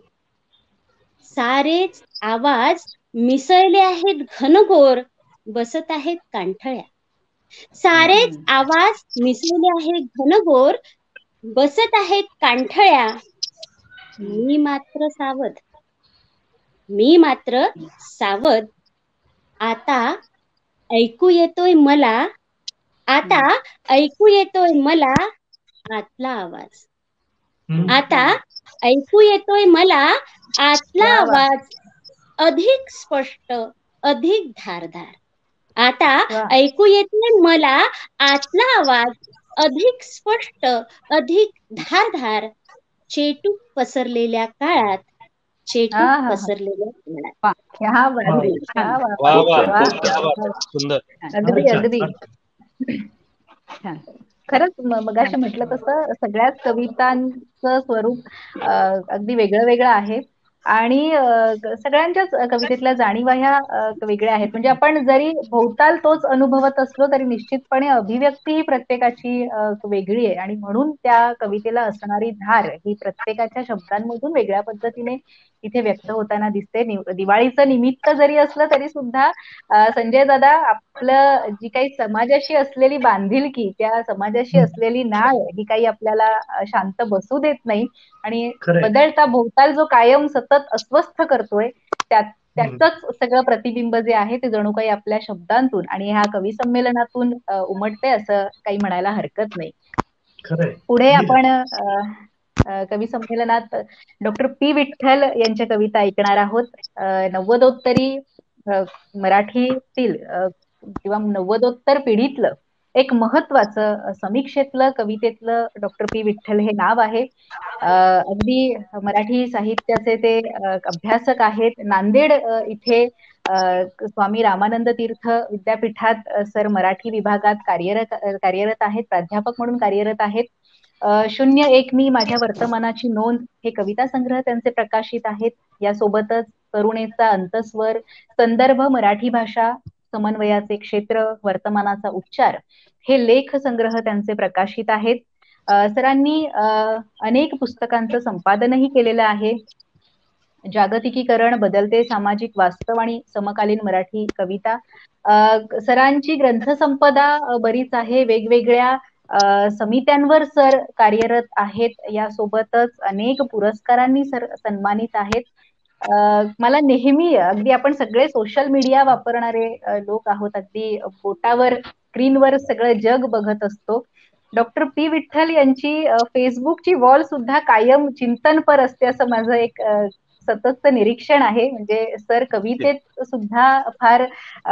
सारेच आवाज मिसळले आहेत घनघोर, बसत आहेत कांठळ्या. सारेच आवाज मिसळले आहेत घनघोर, बसत आहेत कांठळ्या. मी मात्र सावध, मी मात्र सावध. आता ऐकू येतोय मला, आता ऐकू येतोय मला आतला आवाज. आता ऐकू येतोय मला आतला आवाज, अधिक स्पष्ट, अधिक धारदार. आता ऐकू येतोय मला आतला आवाज, अधिक स्पष्ट, अधिक धारदार. चेटूक पसरलेल्या काळात, चेटूक पसरलेल्या काळात.
सुंदर.
अगदी अगदी खरंच मगाशी म्हटलं तसं सगळ्याच कवितांचं स्वरूप अगदी वेगळं वेगळं आहे आणि सगळ्यांच्याच कवितेतल्या जाणीवा ह्या वेगळ्या आहेत. म्हणजे आपण जरी भोवताल तोच अनुभवत असलो तरी निश्चितपणे अभिव्यक्ती ही प्रत्येकाची वेगळी आहे आणि म्हणून त्या कवितेला असणारी धार ही प्रत्येकाच्या शब्दांमधून वेगळ्या पद्धतीने इथे व्यक्त होताना दिसते. दिवाळीचं निमित्त जरी असलं तरी सुद्धा संजय दादा आपलं जी काही समाजाशी असलेली बांधिलकी, त्या समाजाशी असलेली नाळ ही काही आपल्याला शांत बसू देत नाही आणि बदलता भोवताल जो कायम सतत अस्वस्थ करतोय त्यात त्याचंच सगळं प्रतिबिंब जे आहे ते जणू काही आपल्या शब्दांतून आणि ह्या कवी संमेलनातून उमटते असं काही म्हणायला हरकत नाही. पुढे आपण कवी संमेलनात डॉक्टर पी विठ्ठल यांच्या कविता ऐकणार आहोत. नव्वदोत्तरी मराठीतील किंवा नव्वदोत्तर पिढीतलं एक महत्वाचं समीक्षेतलं कवितेतलं डॉक्टर पी विठ्ठल हे नाव आहे. अगदी मराठी साहित्याचे ते अभ्यासक आहेत. नांदेड इथे स्वामी रामानंद तीर्थ विद्यापीठात सर मराठी विभागात कार्यरत कार्यरत आहेत, प्राध्यापक म्हणून कार्यरत आहेत. शून्य एक मी माझ्या वर्तमानाची नोंद हे कविता संग्रह त्यांचे प्रकाशित आहेत. यासोबतच तरुणेचा अंतस्वर, संदर्भ मराठी भाषा, समन्वयाचे क्षेत्र, वर्तमानाचा उच्चार हे लेख संग्रह त्यांचे प्रकाशित आहेत. सरांनी अनेक पुस्तकांचं संपादनही केलेलं आहे. जागतिकीकरण, बदलते सामाजिक वास्तव आणि समकालीन मराठी कविता. सरांची ग्रंथसंपदा बरीच आहे. वेगवेगळ्या समित्यांवर सर कार्यरत आहेत. यासोबतच अनेक पुरस्कारांनी सर सन्मानित आहेत. मला नेहमी अगदी आपण सगळे सोशल मीडिया वापरणारे लोक आहोत, अगदी बोटावर स्क्रीनवर सगळं जग बघत असतो. डॉक्टर पी विठ्ठल यांची फेसबुकची वॉल सुद्धा कायम चिंतनपर असते असं माझं एक सततचं निरीक्षण आहे. म्हणजे सर कवितेत सुद्धा फार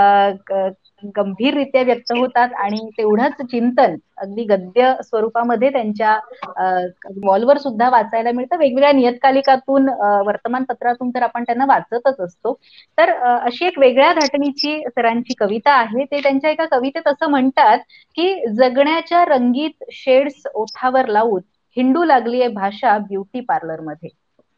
गंभीररित्या व्यक्त होतात आणि तेवढंच चिंतन अगदी गद्य स्वरूपामध्ये त्यांच्या वॉलवर सुद्धा वाचायला मिळतं. वेगवेगळ्या नियतकालिकातून, वर्तमानपत्रातून तर आपण त्यांना वाचतच असतो. तर अशी एक वेगळ्या धाटणीची सरांची कविता आहे. ते त्यांच्या एका कवितेत असं म्हणतात की जगण्याच्या रंगीत शेड्स ओठावर लावून हिंडू लागलीये भाषा ब्युटी पार्लर मध्ये.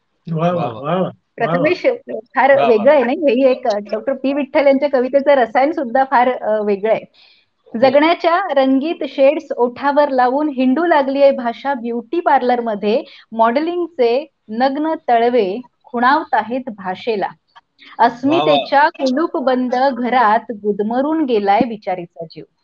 प्रथमेश, फार वेगळं आहे नाही हे एक डॉक्टर पी विठ्ठल यांच्या कवितेचं रसायन सुद्धा फार वेगळं आहे. जगण्याच्या रंगीत शेड्स ओठावर लावून हिंडू लागलीये भाषा ब्युटी पार्लर मध्ये. मॉडेलिंगचे नग्न तळवे खुणावत आहेत भाषेला. अस्मितेच्या कुलूप बंद घरात गुदमरून गेलाय बिचारीचा जीव.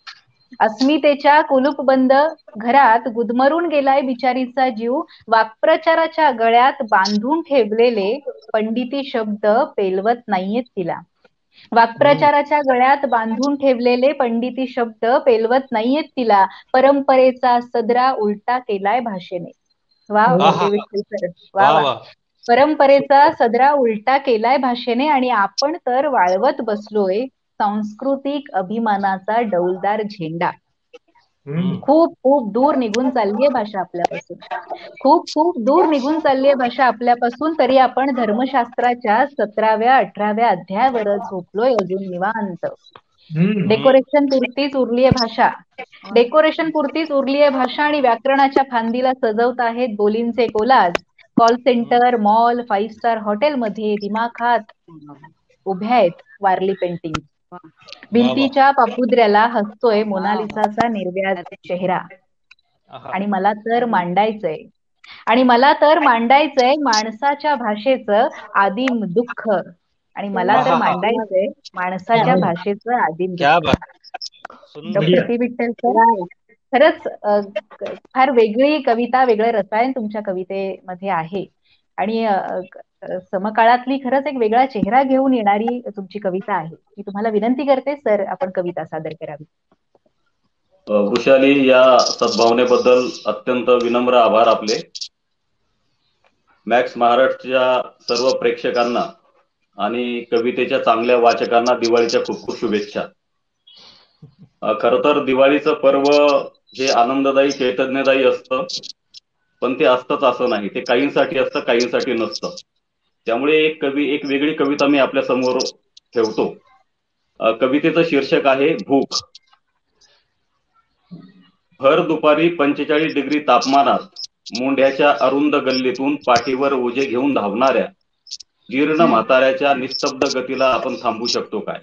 अस्मितेच्या कुलूपबंद घरात गुदमरून गेलाय बिचारीचा जीव, वाक्प्रचाराच्या गळ्यात बांधून ठेवलेले पंडिती शब्द पेलवत नाहीयेत तिला. वाक्प्रचाराच्या गळ्यात बांधून ठेवलेले पंडिती शब्द पेलवत नाहीयेत तिला, परंपरेचा सदरा उलटा केलाय भाषेने. वा
आहा.
वा
वा
वा
वा
परंपरेचा सदरा उलटा केलाय भाषेने आणि आपण तर वाळवत बसलोय सांस्कृतिक अभिमानाचा डौलदार झेंडा.
हम्म.
खूप खूप दूर निघून चाललीये भाषा आपल्यापासून, खूप खूप दूर निघून चाललीये भाषा आपल्यापासून. तरी आपण धर्मशास्त्राच्या सतराव्या अठराव्या अध्यायावरच झोपलोय अजून निवांत.
हम्म.
डेकोरेशन पुरतीच उरलीये भाषा, डेकोरेशन पुरतीच उरलीये भाषा आणि व्याकरणाच्या फांदीला सजवत आहेत बोलींचे collage. Call centre, mall, five star हॉटेलमध्ये दिमाखात उभ्या आहेत वारली पेंटिंग. भिंतीच्या पापुद्र्याला हसतोय मोनालिसाचा निर्व्याज चेहरा.
आहा.
आणि मला तर मांडायचंय आणि मला तर मांडायचंय माणसाच्या भाषेचं आदिम दुःख. आणि मला तर
आहा.
मांडायचंय माणसाच्या भाषेचं आदिम
क्या
दुःख.
बात, सुंदर.
डॉक्टर पी विठ्ठल सर, खरंच अ, क- फार वेगळी कविता, वेगळं रसायन तुमच्या कवितेमध्ये आहे. आणि अ, अ, समकाळातली खरंच एक वेगळा चेहरा घेऊन येणारी तुमची कविता आहे. मी तुम्हाला विनंती करते सर, आपण कविता सादर करावी.
अ, वृषाली, या सद्भावनेबद्दल अत्यंत विनम्र आभार आपले. मॅक्स महाराष्ट्रच्या सर्व प्रेक्षकांना आणि कवितेच्या चांगल्या वाचकांना दिवाळीच्या खूप खूप शुभेच्छा. अ, खरं तर दिवाळीचं पर्व हे आनंददायी चैतन्यदायी असतं, पण ते असतंच असं नाही. ते काहींसाठी असतं, काहींसाठी नसतं. त्यामुळे एक कवी एक वेगळी कविता मी आपल्या समोर ठेवतो. अ, कवितेचं शीर्षक आहे भूक. भर दुपारी पंचेचाळीस डिग्री तापमानात मुंड्याच्या अरुंद गल्लीतून पाठीवर ओझे घेऊन धावणाऱ्या जीर्ण म्हाताऱ्याच्या निस्तब्ध गतीला आपण थांबवू शकतो काय?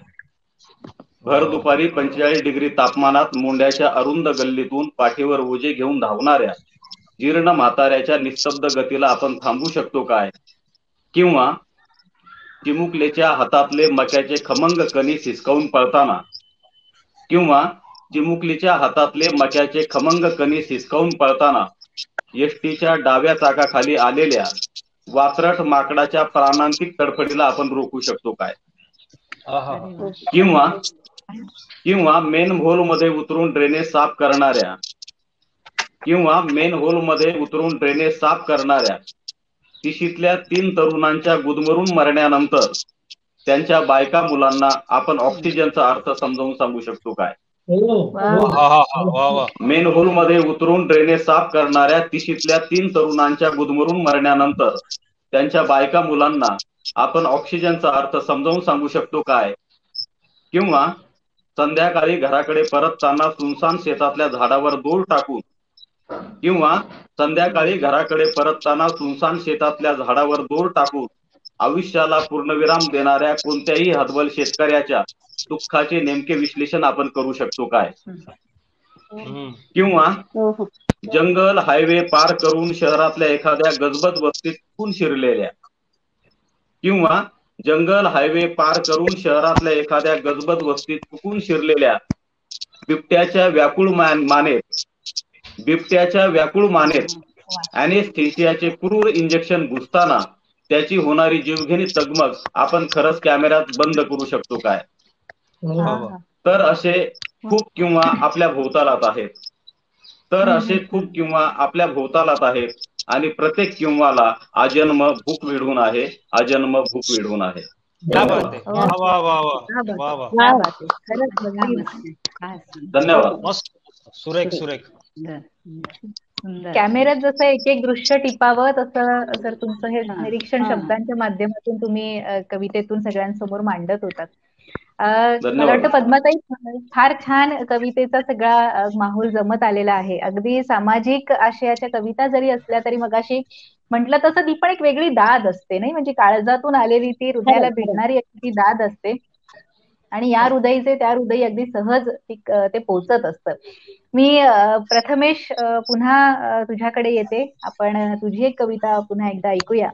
भर दुपारी पंचेचाळीस डिग्री तापमानात मुंड्याच्या अरुंद गल्लीतून पाठीवर ओझे घेऊन धावणाऱ्या जीर्ण म्हाताऱ्याच्या निस्तब्ध गतीला आपण थांबवू शकतो काय? किंवा चिमुकलेच्या हातातले मक्याचे खमंग कणीस हिसकावून पळताना किंवा चिमुकलीच्या हातातले मक्याचे खमंग कणीस हिसकावून पळताना एसटीच्या डाव्या चाकाखाली आलेल्या वात्रट माकडाच्या प्राणांतिक तडफडीला आपण रोखू शकतो काय?
आहा.
किंवा किंवा मेन होल मध्ये उतरून ड्रेनेज साफ करणाऱ्या किंवा मेन होल मध्ये उतरून ड्रेनेज साफ करणाऱ्या तिशीतल्या तीन तरुणांच्या गुदमरून मरण्यानंतर त्यांच्या बायका मुलांना आपण ऑक्सिजनचा अर्थ समजावून सांगू शकतो काय?
आहा. वा वा
मेन होल मध्ये उतरून ड्रेनेज साफ करणाऱ्या तिशीतल्या तीन तरुणांच्या गुदमरून मरण्यानंतर त्यांच्या बायका मुलांना आपण ऑक्सिजनचा अर्थ समजावून सांगू शकतो काय? किंवा संध्याकाळी घराकडे परतताना सुनसान शेतातल्या झाडावर दूर टाकून किंवा संध्याकाळी घराकडे परतताना सुनसान शेतातल्या झाडावर दूर टाकून आयुष्याला पूर्णविराम देणाऱ्या कोणत्याही हतबल शेतकऱ्याच्या दुःखाचे नेमके विश्लेषण आपण करू शकतो काय?
हम्म.
किंवा जंगल हायवे पार करून शहरातल्या एखाद्या गजबज वस्तीत चुकून शिरलेल्या किंवा जंगल हायवे पार करून शहरातल्या एखाद्या गजबज वस्तीत चुकून शिरलेल्या बिबट्याच्या व्याकुळ मानेत बिबट्याच्या व्याकुळ मानेत अॅनेस्थेशियाचे क्रूर इंजेक्शन घुसताना त्याची होणारी जीवघेणी तगमग आपण खरंच कॅमेऱ्यात बंद करू शकतो काय? तर असे खूप किंवा आपल्या भोवतालात आहेत तर असे खूप किंवा आपल्या भोवतालात आहेत आणि प्रत्येक किंवाला आजन्म भूक विढून आहे आजन्म भूक विढून आहे.
क्या बात आहे. वा वा वा वा वा वा
क्या बात आहे. खरंच अगदी
धन्यवाद.
मस्त, सुरेख सुरेख.
कॅमेऱ्यात जसं एक एक दृश्य टिपावं तसं सर तुमचं हे निरीक्षण शब्दांच्या माध्यमातून तुम्ही अ, कवितेतून सगळ्यांसमोर मांडत होतात. अ, मला वाटतं पद्माताई फार छान कवितेचा सगळा अ, माहोल जमत आलेला आहे. अगदी सामाजिक आशयाच्या कविता जरी असल्या तरी मगाशी म्हटलं तसं ती पण एक वेगळी दाद असते नाही, म्हणजे काळजातून आलेली ती हृदयाला भिडणारी ती दाद असते आणि या हृदयीचे त्या हृदयी अगदी सहज ती- अ, ते पोचत असतं. मी अ, प्रथमेश अ, पुन्हा अ, तुझ्याकडे येते. आपण अ, तुझी एक कविता पुन्हा एकदा ऐकूया.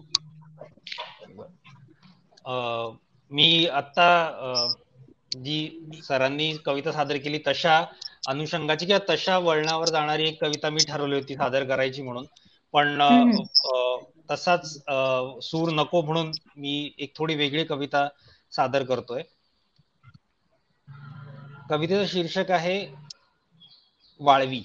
अ, मी आता अ, जी सरांनी कविता सादर केली तशा अनुषंगाची किंवा तशा वळणावर जाणारी एक कविता मी ठरवली होती सादर करायची म्हणून, पण तसाच सूर नको म्हणून मी एक थोडी वेगळी कविता सादर करतोय. कवितेचं शीर्षक आहे वाळवी.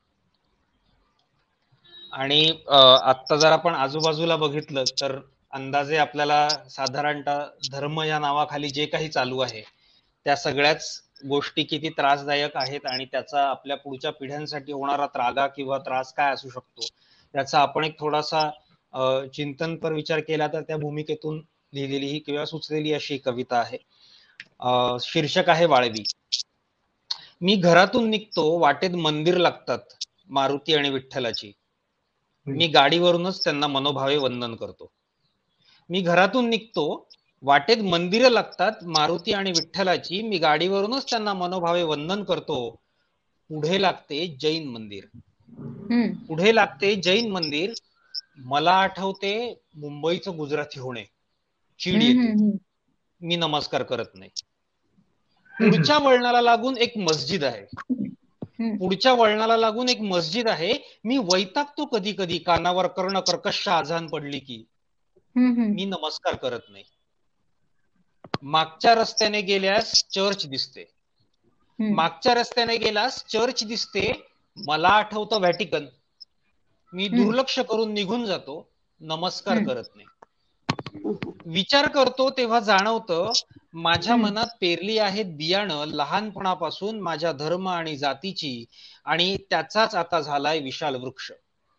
आणि आता जर आपण आजूबाजूला बघितलं तर अंदाजे आपल्याला साधारणतः धर्म या नावाखाली जे काही चालू आहे त्या सगळ्याच गोष्टी किती त्रासदायक आहेत आणि त्याचा आपल्या पुढच्या पिढ्यांसाठी होणारा त्रागा किंवा त्रास काय असू शकतो याचा आपण एक थोडासा चिंतनपर विचार केला तर त्या भूमिकेतून लिहिलेली ही किंवा सुचलेली अशी कविता आहे. शीर्षक आहे वाळवी. मी घरातून निघतो, वाटेत मंदिर लागतात मारुती आणि विठ्ठलाची. मी गाडीवरूनच त्यांना मनोभावे वंदन करतो. मी घरातून निघतो, वाटेत मंदिरं लागतात मारुती आणि विठ्ठलाची. मी गाडीवरूनच त्यांना मनोभावे वंदन करतो. पुढे लागते जैन मंदिर. पुढे लागते जैन मंदिर. मला आठवते मुंबईचं गुजराती होणे. चीड येते. मी नमस्कार करत नाही. पुढच्या वळणाला लागून एक मस्जिद आहे. पुढच्या वळणाला लागून एक मस्जिद आहे. मी वैतागतो कधी कधी कानावर कर्ण कर्कश आजान पडली की. मी नमस्कार करत नाही. मागच्या रस्त्याने गेल्यास चर्च दिसते. मागच्या रस्त्याने गेल्यास चर्च दिसते. मला आठवतं व्हॅटिकन. मी दुर्लक्ष करून निघून जातो. नमस्कार करत नाही. विचार करतो तेव्हा जाणवतं माझ्या मनात पेरली आहेत बियाणं लहानपणापासून माझ्या धर्म आणि जातीची, आणि त्याचाच आता झालाय विशाल वृक्ष.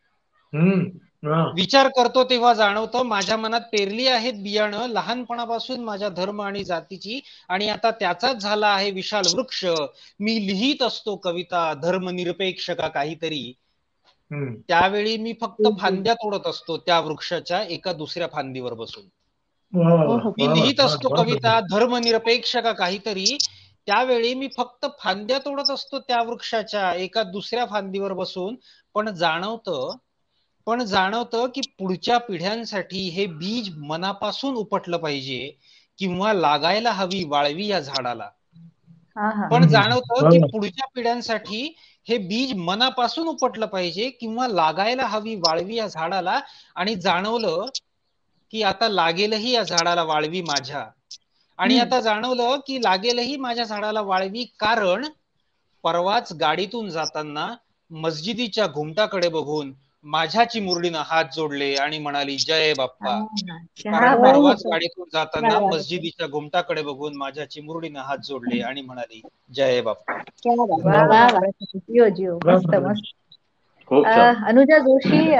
विचार करतो तेव्हा जाणवतं माझ्या मनात पेरली आहेत बियाणं लहानपणापासून माझ्या धर्म आणि जातीची, आणि आता त्याचाच झाला आहे विशाल वृक्ष. मी लिहित असतो कविता धर्मनिरपेक्ष का काहीतरी. त्यावेळी मी फक्त फांद्या तोडत असतो त्या वृक्षाच्या एका दुसऱ्या फांदीवर बसून. मी लिहित असतो कविता धर्मनिरपेक्ष का काहीतरी. त्यावेळी मी फक्त फांद्या तोडत असतो त्या वृक्षाच्या एका दुसऱ्या फांदीवर बसून. पण जाणवतं पण जाणवतं की पुढच्या पिढ्यांसाठी हे बीज मनापासून उपटलं पाहिजे किंवा लागायला हवी वाळवी या झाडाला. पण जाणवतं की पुढच्या पिढ्यांसाठी हे बीज मनापासून उपटलं पाहिजे किंवा लागायला हवी वाळवी या झाडाला. आणि जाणवलं की आता लागेलही या झाडाला वाळवी माझ्या. आणि आता जाणवलं की लागेलही माझ्या झाडाला वाळवी, कारण परवाच गाडीतून जाताना मस्जिदीच्या घुमटाकडे बघून माझ्या चिमुरडीनं हात जोडले आणि म्हणाली जय बाप्पा. कारण परवाच गाडीतून जाताना मस्जिदीच्या घुमटाकडे बघून माझ्या चिमुरडीनं हात जोडले आणि म्हणाली जय बाप्पा.
जिओ जिओ मस्त मस्त. अनुजा जोशी,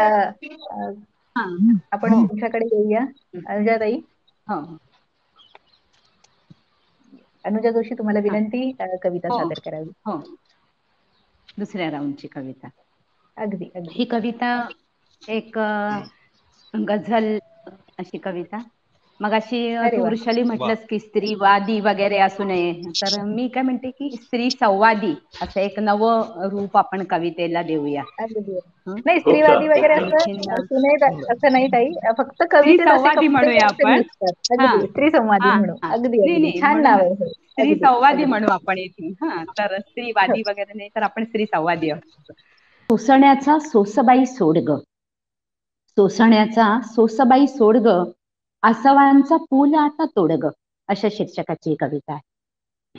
आपण तुमच्याकडे येऊया. अनुजा ताई. अनुजा जोशी, तुम्हाला विनंती कविता सादर करावी.
हो, दुसऱ्या राऊंडची कविता.
अगदी अगदी.
ही कविता एक गझल अशी कविता. मग अशी तू वृषाली म्हटलंस की स्त्रीवादी वगैरे असू नये, तर मी काय म्हणते की स्त्री संवादी असं एक नवं रूप आपण कवितेला देऊया.
नाही, स्त्रीवादी वगैरे असं असं नाही ताई, फक्त
संवादी म्हणूया आपण.
स्त्री संवादी म्हणू. अगदी छान नाव आहे.
स्त्री संवादी म्हणू आपण इथे. हा, तर स्त्रीवादी वगैरे नाही, तर आपण स्त्री संवादी आहोत. सोसण्याचा सोसबाई सोडग, सोसण्याचा सोसबाई सोडग, आसवांचा पूल आता तोडग, अशा शीर्षकाची कविता आहे.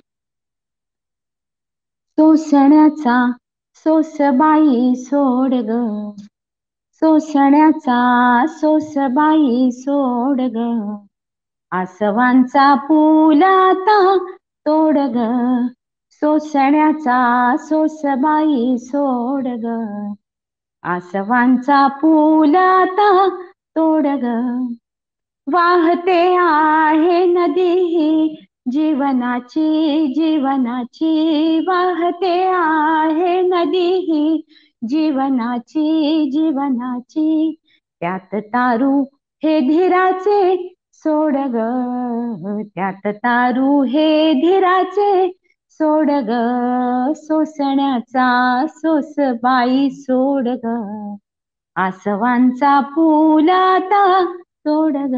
सोसण्याचा सोसबाई सोडग, सोसण्याचा सोसबाई सोडग, आसवांचा पूल आता तोडग, सोसण्याचा सोसबाई सोडग, आसवांचा पूल आता तोडग. वाहते आहे नदी ही जीवनाची जीवनाची, वाहते आहे नदी ही जीवनाची जीवनाची, त्यात तारू हे धीराचे सोडग, त्यात तारू हे धीराचे सोडग, सोसण्याचा सोसबाई सोडग, आसवांचा पूल आता तोडग.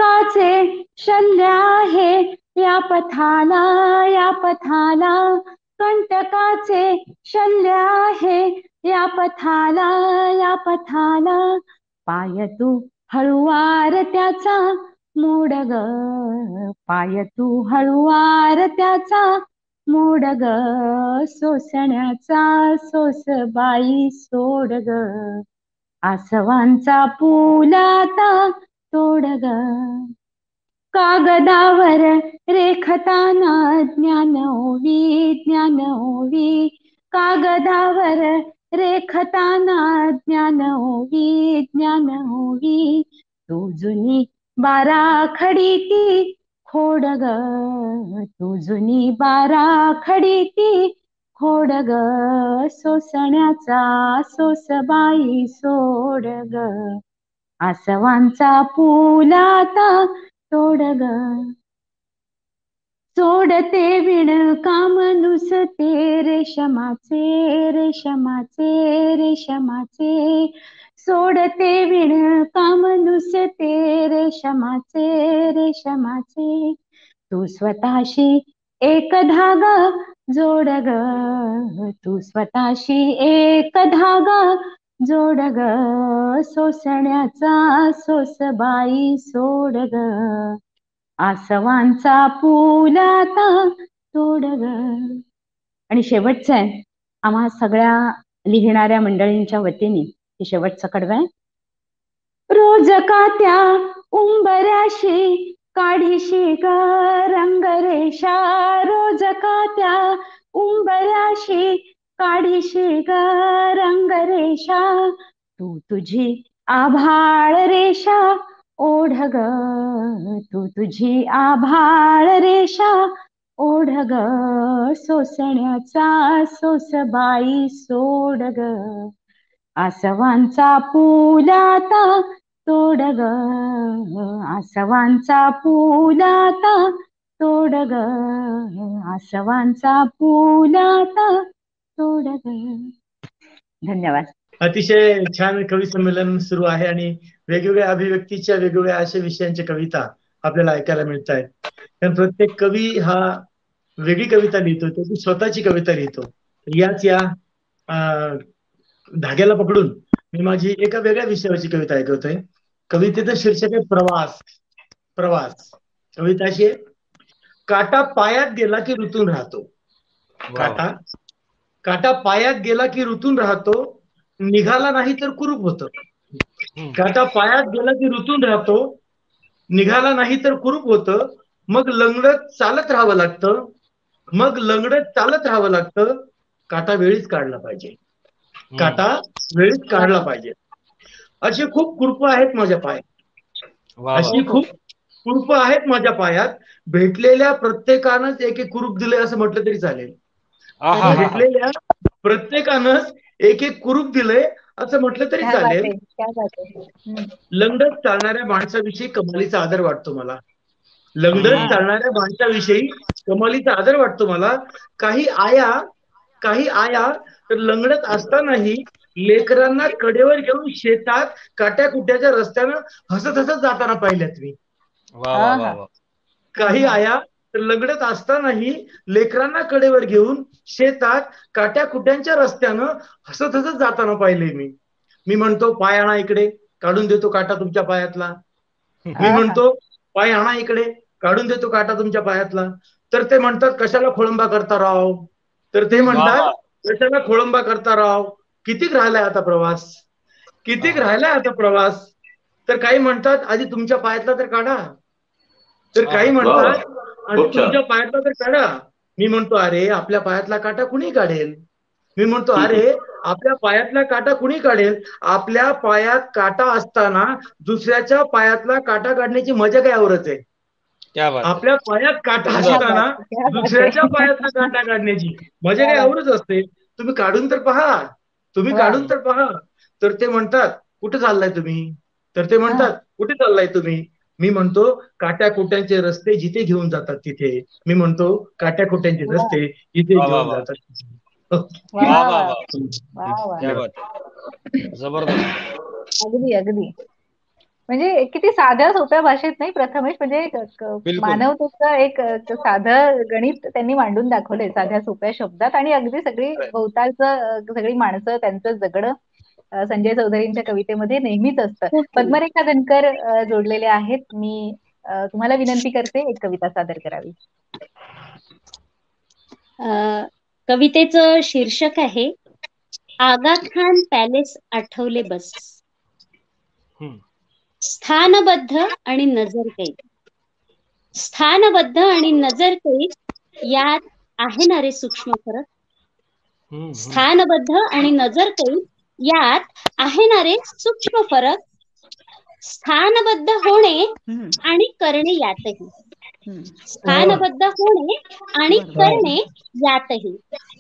कंटकाचे शल्य आहे या पथाला या पथाला, कंटकाचे शल्य आहे या पथाला या पथाला, पाय तू हळुवार त्याचा मोड ग, पाय तू हळुवार त्याचा मोड ग, सोसण्याचा सोस बाई सोड ग, आसवांचा पूलाता तोड ग, कागदावर रेखताना ज्ञान ओवी ज्ञान ओवी, कागदावर रेखताना ज्ञान ओवी ज्ञान ओवी, तू जुनी बाराखडी ती खोड ग, तू जुनी बाराखडी ती खोड ग, सोसण्याचा सोस बाई सोड ग, आसवांचा पूलाता तोड ग, सोडते विण काम नुसते रेशमाचे रेशमाचे रेशमाचे, सोडते विण काम नुसते रेशमाचे रेशमाचे, तू स्वतःशी एक धागा जोड ग, तू स्वतःशी एक धागा जोड ग, सोसण्याचा सोस बाई सोड ग, आसवांचा पूलाता तोड ग. आणि शेवटचं आहे आम्हा सगळ्या लिहिणाऱ्या मंडळींच्या वतीने हे शेवटचं कडवं आहे. रोज का त्या उंबऱ्याशी काढीशी ग रंगरेषा, रोज का त्या उंबऱ्याशी काढीशी ग रंगरेषा, तू तुझी आभाळ रेषा ओढ ग, तू तुझी आभाळ रेषा ओढ ग, सोसण्याचा सोस बाई सोड ग, आसवांचा पूलाता तोड ग, आसवांचा पूलाता तोड ग, आसवांचा पूलाता तोड ग. धन्यवाद.
अतिशय छान कवी संमेलन सुरू आहे आणि वेगवेगळ्या अभिव्यक्तीच्या वेगवेगळ्या अशा विषयांच्या कविता आपल्याला ऐकायला मिळत आहेत. कारण प्रत्येक कवी हा वेगळी कविता लिहितो, तो स्वतःची कविता लिहितो. याच या धाग्याला पकडून मी माझी एका वेगळ्या विषयावरची कविता ऐकवतोय. कवितेचं शीर्षक आहे प्रवास. प्रवास कविताशी काटा पायात गेला की ऋतून राहतो, काटा काटा पायात गेला की ऋतून राहतो, निघाला नाही तर कुरूप होतं. काटा पायात गेला की ऋतून राहतो, निघाला नाही तर कुरूप होतं. मग लंगडत चालत राहावं लागतं, मग लंगडत चालत राहावं लागतं. काटा वेळीच काढला पाहिजे, काटा वेळीच काढला पाहिजे. अशी खूप कुरूप आहेत माझ्या पायात, अशी खूप कुरूप आहेत माझ्या पायात. भेटलेल्या प्रत्येकानंच एक एक कुरूप दिले असं म्हटलं तरी चालेल. भेटलेल्या प्रत्येकानंच एक एक कुरूप दिले असं म्हटलं तरी चालेल. लंगडत चालणाऱ्या माणसाविषयी कमालीचा आदर वाटतो मला, लंगडत चालणाऱ्या माणसाविषयी कमालीचा आदर वाटतो मला. काही आया काही आया तर लंगडत असतानाही लेकरांना कडेवर घेऊन शेतात काट्या कुट्याच्या रस्त्यानं हसत हसत जाताना पाहिल्यात मी. काही आया तर लंगडत असतानाही लेकरांना कडेवर घेऊन शेतात काट्या कुट्यांच्या रस्त्यानं हसत हसत जाताना पाहिले मी. मी म्हणतो पाय आणा इकडे, काढून देतो काटा तुमच्या पायातला. मी म्हणतो पाय आणा इकडे, काढून देतो काटा तुमच्या पायातला. तर ते म्हणतात कशाला खोळंबा करता राव, तर ते म्हणतात कशाला खोळंबा करता राव. कितीक राहिलाय आता प्रवास, कितीक राहिलाय आता प्रवास. तर काही म्हणतात आधी तुमच्या पायातला तर काढा, तर काही म्हणतात आधी तुमच्या पायातला तर काढा. मी म्हणतो अरे आपल्या पायातला काटा कुणी काढेल. मी म्हणतो अरे आपल्या पायातला काटा कुणी काढेल. आपल्या पायात काटा असताना दुसऱ्याच्या पायातला काटा काढण्याची मजा काय आवरत आहे. आपल्या पायात काटा असताना दुसऱ्याच्या पायातला काटा काढण्याची मजा काय आवरच असते. तुम्ही काढून तर पहा, तुम्ही काढून तर पहा. तर ते म्हणतात कुठे चाललाय तुम्ही, तर ते म्हणतात कुठे चाललाय तुम्ही. मी म्हणतो काट्या कुट्यांचे रस्ते जिथे घेऊन जातात तिथे. मी म्हणतो काट्या कुट्यांचे रस्ते जिथे घेऊन जातात तिथे.
जबरदस्त.
अगदी अगदी. म्हणजे किती साध्या सोप्या भाषेत नाही प्रथमेश, म्हणजे क- क-
बिलकुल.
मानवतेचं एक अ, साधं गणित त्यांनी मांडून दाखवलंय साध्या सोप्या शब्दात, आणि अगदी सगळी भोवतालचं अ, सगळी माणसं त्यांचं जगणं अ, संजय चौधरींच्या कवितेमध्ये नेहमीच असतं.
खूप सुंदर.
पद्मरेखा धनकर अ, जोडलेले आहेत. मी अ, तुम्हाला विनंती करते एक कविता सादर करावी.
अ, कवितेचं शीर्षक आहे आगा खान पॅलेस आठवले बस.
हम्म.
स्थानबद्ध आणि नजरकैद. स्थानबद्ध आणि नजरकैद यात आहे ना रे सूक्ष्म फरक.
हम्म, हम्म.
स्थानबद्ध आणि नजरकैद यात आहे ना रे सूक्ष्म फरक. स्थानबद्ध होणे
हम्म,
आणि करणे यातही.
हम्म.
स्थानबद्ध होणे आणि
बरोबर.
करणे यातही.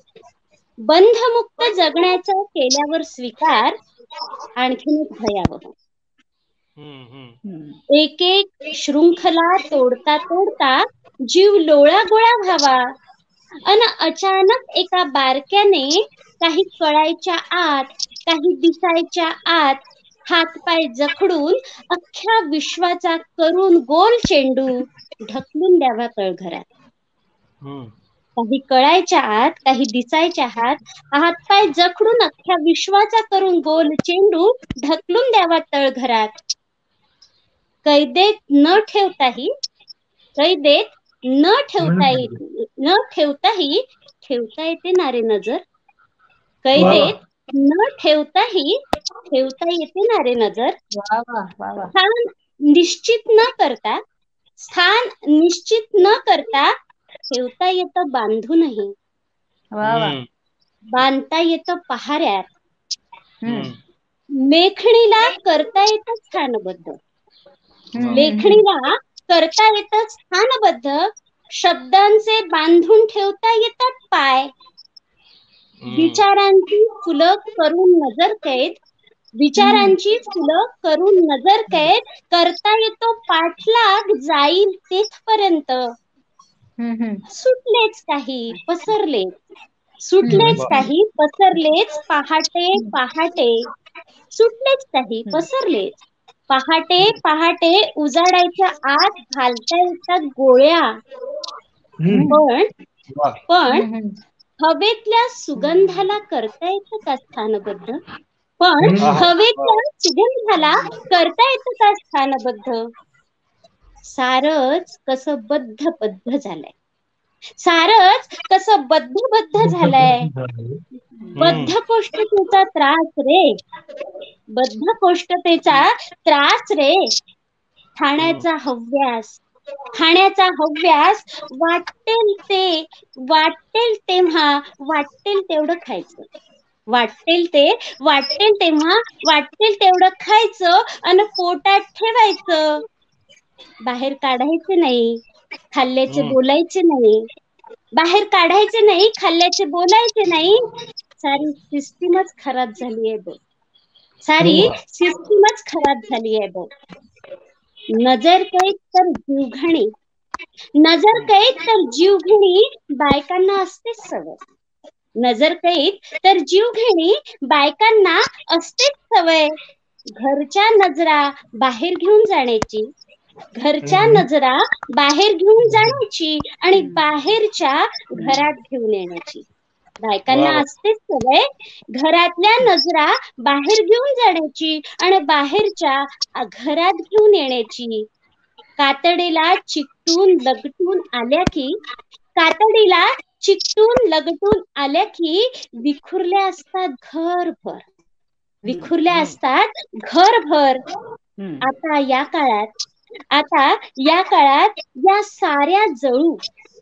बंधमुक्त जगण्याचा केल्यावर स्वीकार आणखीन एक भयावह.
हम्म, हम्म.
हम्म.
एक एक शृंखला तोडता तोडता जीव लोळागोळा व्हावा, अन अचानक एका बारक्याने काही कळायच्या आत, काही दिसायच्या आत हातपाय जखडून अख्ख्या विश्वाचा करून गोल चेंडू ढकलून द्यावा तळघरात.
हम्म.
काही कळायच्या आत, काही दिसायच्या आत हातपाय जखडून अख्ख्या विश्वाचा करून गोल चेंडू ढकलून द्यावा तळघरात. कैदेत न ठेवताही कैदेत न ठेवताही न ठेवताही ठेवता येते ना रे नजर. कैदेत न ठेवताही ठेवता येते ना रे नजर.
वा वा वा वा.
स्थान निश्चित न करता स्थान निश्चित न करता ठेवता येतं बांधूनही.
वा वा.
हम्म,
बांधता येतं पहाऱ्यात.
हम्म.
हम्म.
लेखणीला करता येतं स्थानबद्ध.
हम्म, हम्म,
लेखणीला करता येतं स्थानबद्ध. शब्दांचे बांधून ठेवता येतात पाय.
हम्म.
विचारांची फुलं करून नजर कैद. विचारांची फुलं करून नजर कैद करता येतो पाठलाग जाईल तेथपर्यंत.
हम्म, हम्म.
सुटलेच काही पसरले सुटलेच
वा.
काही पसरलेच पहाटे पहाटे. सुटलेच काही पसरलेच पहाटे पहाटे उजाडायच्या आत घालता येतात गोळ्या.
हम्म.
पण
वा.
पण
हम्म, हम्म.
हवेतल्या सुगंधाला करता येतं का स्थानबद्ध. पण
हम्म.
हवेतल्या सुगंधाला करता येतं का स्थानबद्ध. सारच कसं बद्ध बद्ध झालंय. सारच कसं बद्ध बद्ध झालंय. बद्धकोष्ठतेचा त्रास रे. बद्धकोष्ठतेचा त्रास रे. खाण्याचा हव्यास खाण्याचा हव्यास वाटेल ते वाटेल तेव्हा वाटेल तेवढं खायचं. वाटेल ते वाटेल तेव्हा वाटेल तेवढं खायचं आणि पोटात ठेवायचं. बाहेर काढायचे नाही, खाल्ल्याचे
हम्म.
बोलायचे नाही. बाहेर काढायचे नाही, खाल्ल्याचे बोलायचे नाही. सारी सिस्टीमच खराब झाली आहे बघ. सारी सिस्टीमच खराब झाली आहे बघ. नजर कैद तर जीवघेणी नजर कैद तर जीवघेणी बायकांना असतेच सवय. नजर कैद तर जीवघेणी बायकांना असतेच सवय. घरच्या नजरा बाहेर घेऊन जाण्याची घरच्या नजरा बाहेर घेऊन जाण्याची आणि बाहेरच्या घरात घेऊन येण्याची. बायकांना
वा.
असतेच सवय घरातल्या नजरा बाहेर घेऊन जाण्याची आणि बाहेरच्या घरात घेऊन येण्याची. कातडीला चिकटून लगटून आल्या की कातडीला चिकटून लगटून आल्या की विखुरल्या असतात घरभर. विखुरल्या असतात घरभर. आता या काळात आता या काळात या साऱ्या जळू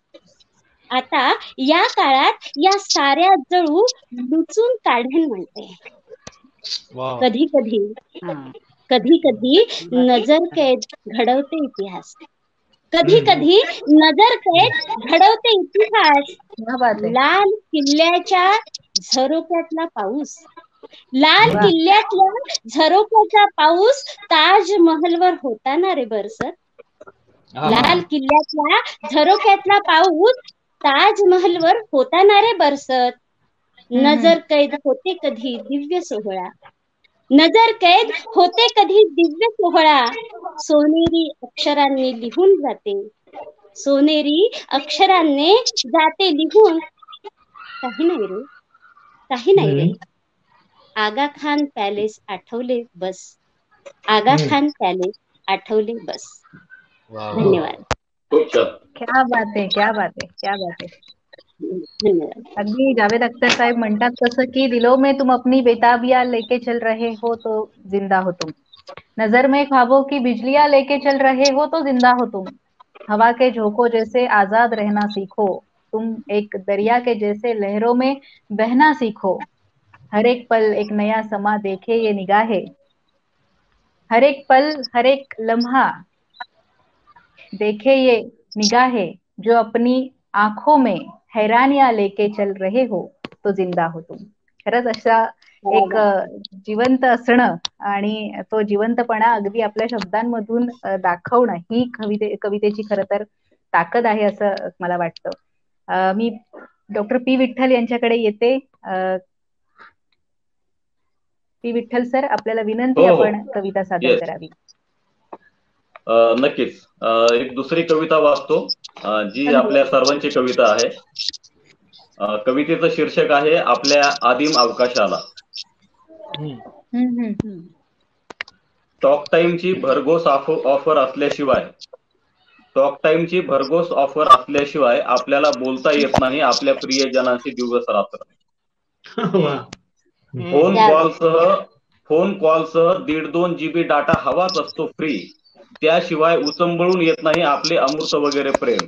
आता या काळात या साऱ्या जळू लुचून काढेन म्हणते.
वा.
कधी कधी कधी कधी नजर कैद घडवते इतिहास. कधी कधी नजर कैद घडवते इतिहास.
क्या बात आहे.
लाल किल्ल्याच्या झरोक्यातला पाऊस लाल किल्ल्यातल्या झरोक्याचा पाऊस ताजमहलवर होता ना रे बरसत. लाल किल्ल्यातल्या झरोक्यातला पाऊस ताजमहलवर होता ना रे बरसत. नजर कैद होते कधी दिव्य सोहळा नजर कैद होते कधी दिव्य सोहळा, सोनेरी अक्षरांनी लिहून जाते, सोनेरी अक्षरांनी जाते लिहून. काही नाही रे, काही नाही रे. आगा खान पॅलेस आठवले बस, आगा खान पॅलेस आठवले बस. धन्यवाद.
खूप छान.
क्या बात आहे, क्या बात आहे, क्या बात आहे.
धन्यवाद.
अगदी जावेद अख्तर साहेब म्हणतात तसं की दिलों में तुम अपनी बेताबियां लेके चल रहे हो तो जिंदा हो तुम, नजर में ख्वाबों की बिजलियां लेके चल रहे हो तो जिंदा हो तुम, हवा के झोंकों जैसे आजाद रहना सीखो, तुम एक दरिया के जैसे लहरों में बहना सीखो, हर एक पल एक नया समा देखे ये निगाहें, हर एक पल हर एक लम्हा देखे ये निगाहें, जो अपनी आंखों में हैरानियां लेके चल रहे हो तो जिंदा हो तुम. खरंच अशा एक जिवंत असणं आणि तो जिवंतपणा अगदी आपल्या शब्दांमधून दाखवणं ही कविते कवितेची खरं तर ताकद आहे असं मला वाटतं. मी डॉक्टर पी विठ्ठल यांच्याकडे येते. पी विठ्ठल सर, आपल्याला विनंती, आपण कविता सादर करावी.
नक्कीच. एक दुसरी कविता वाचतो जी आपल्या सर्वांची कविता आहे. कवितेचं शीर्षक आहे आपल्या आदिम अवकाशाला. टॉक टाइमची भरघोस ऑफर असल्याशिवाय टॉक टाइमची भरघोस ऑफर असल्याशिवाय आपल्याला बोलता येत नाही आपल्या प्रियजनांशी दिवस रात्र. फोन कॉलसह फोन कॉलसह दीड दोन जीबी डाटा हवाच असतो फ्री, त्याशिवाय उचंबळून येत नाही आपले अमृत वगैरे प्रेम.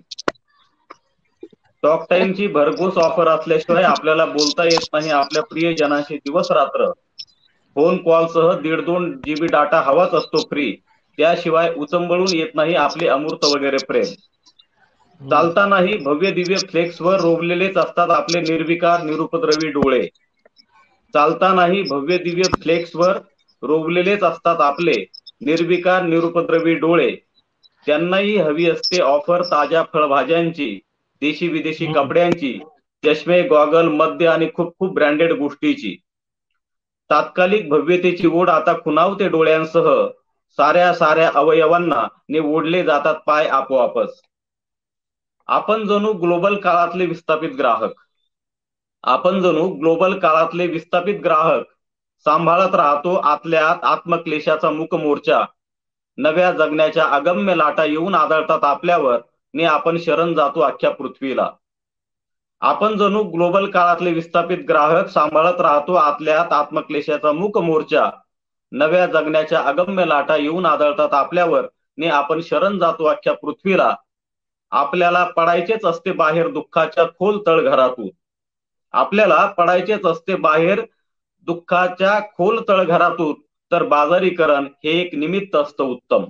टॉक टाइमची भरघोस ऑफर असल्याशिवाय आपल्याला बोलता येत नाही आपल्या प्रियजनांशी दिवस रात्र. फोन कॉलसह दीड दोन जीबी डाटा हवाच असतो फ्री, त्याशिवाय उचंबळून येत नाही आपले अमृत वगैरे प्रेम. चालतानाही भव्य दिव्य फ्लेक्सवर रोवलेलेच असतात आपले निर्विकार निरुपद्रवी डोळे. चालतानाही भव्य दिव्य फ्लेक्सवर रोवलेलेच असतात आपले निर्विकार निरुपद्रवी डोळे. त्यांनाही हवी असते ऑफर ताज्या फळभाज्यांची, देशी विदेशी कपड्यांची, चष्मे गॉगल मद्य आणि खूप खूप ब्रँडेड गोष्टीची. तात्कालिक भव्यतेची ओढ आता खुणावते डोळ्यांसह, साऱ्या साऱ्या अवयवांना ने ओढले जातात पाय आपोआपच. आपण जणू ग्लोबल काळातले विस्थापित ग्राहक आपण जणू ग्लोबल काळातले विस्थापित ग्राहक सांभाळत राहतो आतल्या आत आत्मक्लेशाचा मूक मोर्चा. नव्या जगण्याच्या अगम्य लाटा येऊन आदळतात आपल्यावर ने आपण शरण जातो अख्ख्या पृथ्वीला. आपण जणू ग्लोबल काळातले विस्थापित ग्राहक सांभाळत राहतो आतल्या आत आत्मक्लेशाचा मूक मोर्चा. नव्या जगण्याच्या अगम्य लाटा येऊन आदळतात आपल्यावर ने आपण शरण जातो अख्ख्या पृथ्वीला. आपल्याला पडायचेच असते बाहेर दुःखाच्या खोल तळघरातून. आपल्याला पडायचेच असते बाहेर दुःखाच्या खोल तळघरातून, तर बाजारीकरण हे एक निमित्त असतं उत्तम.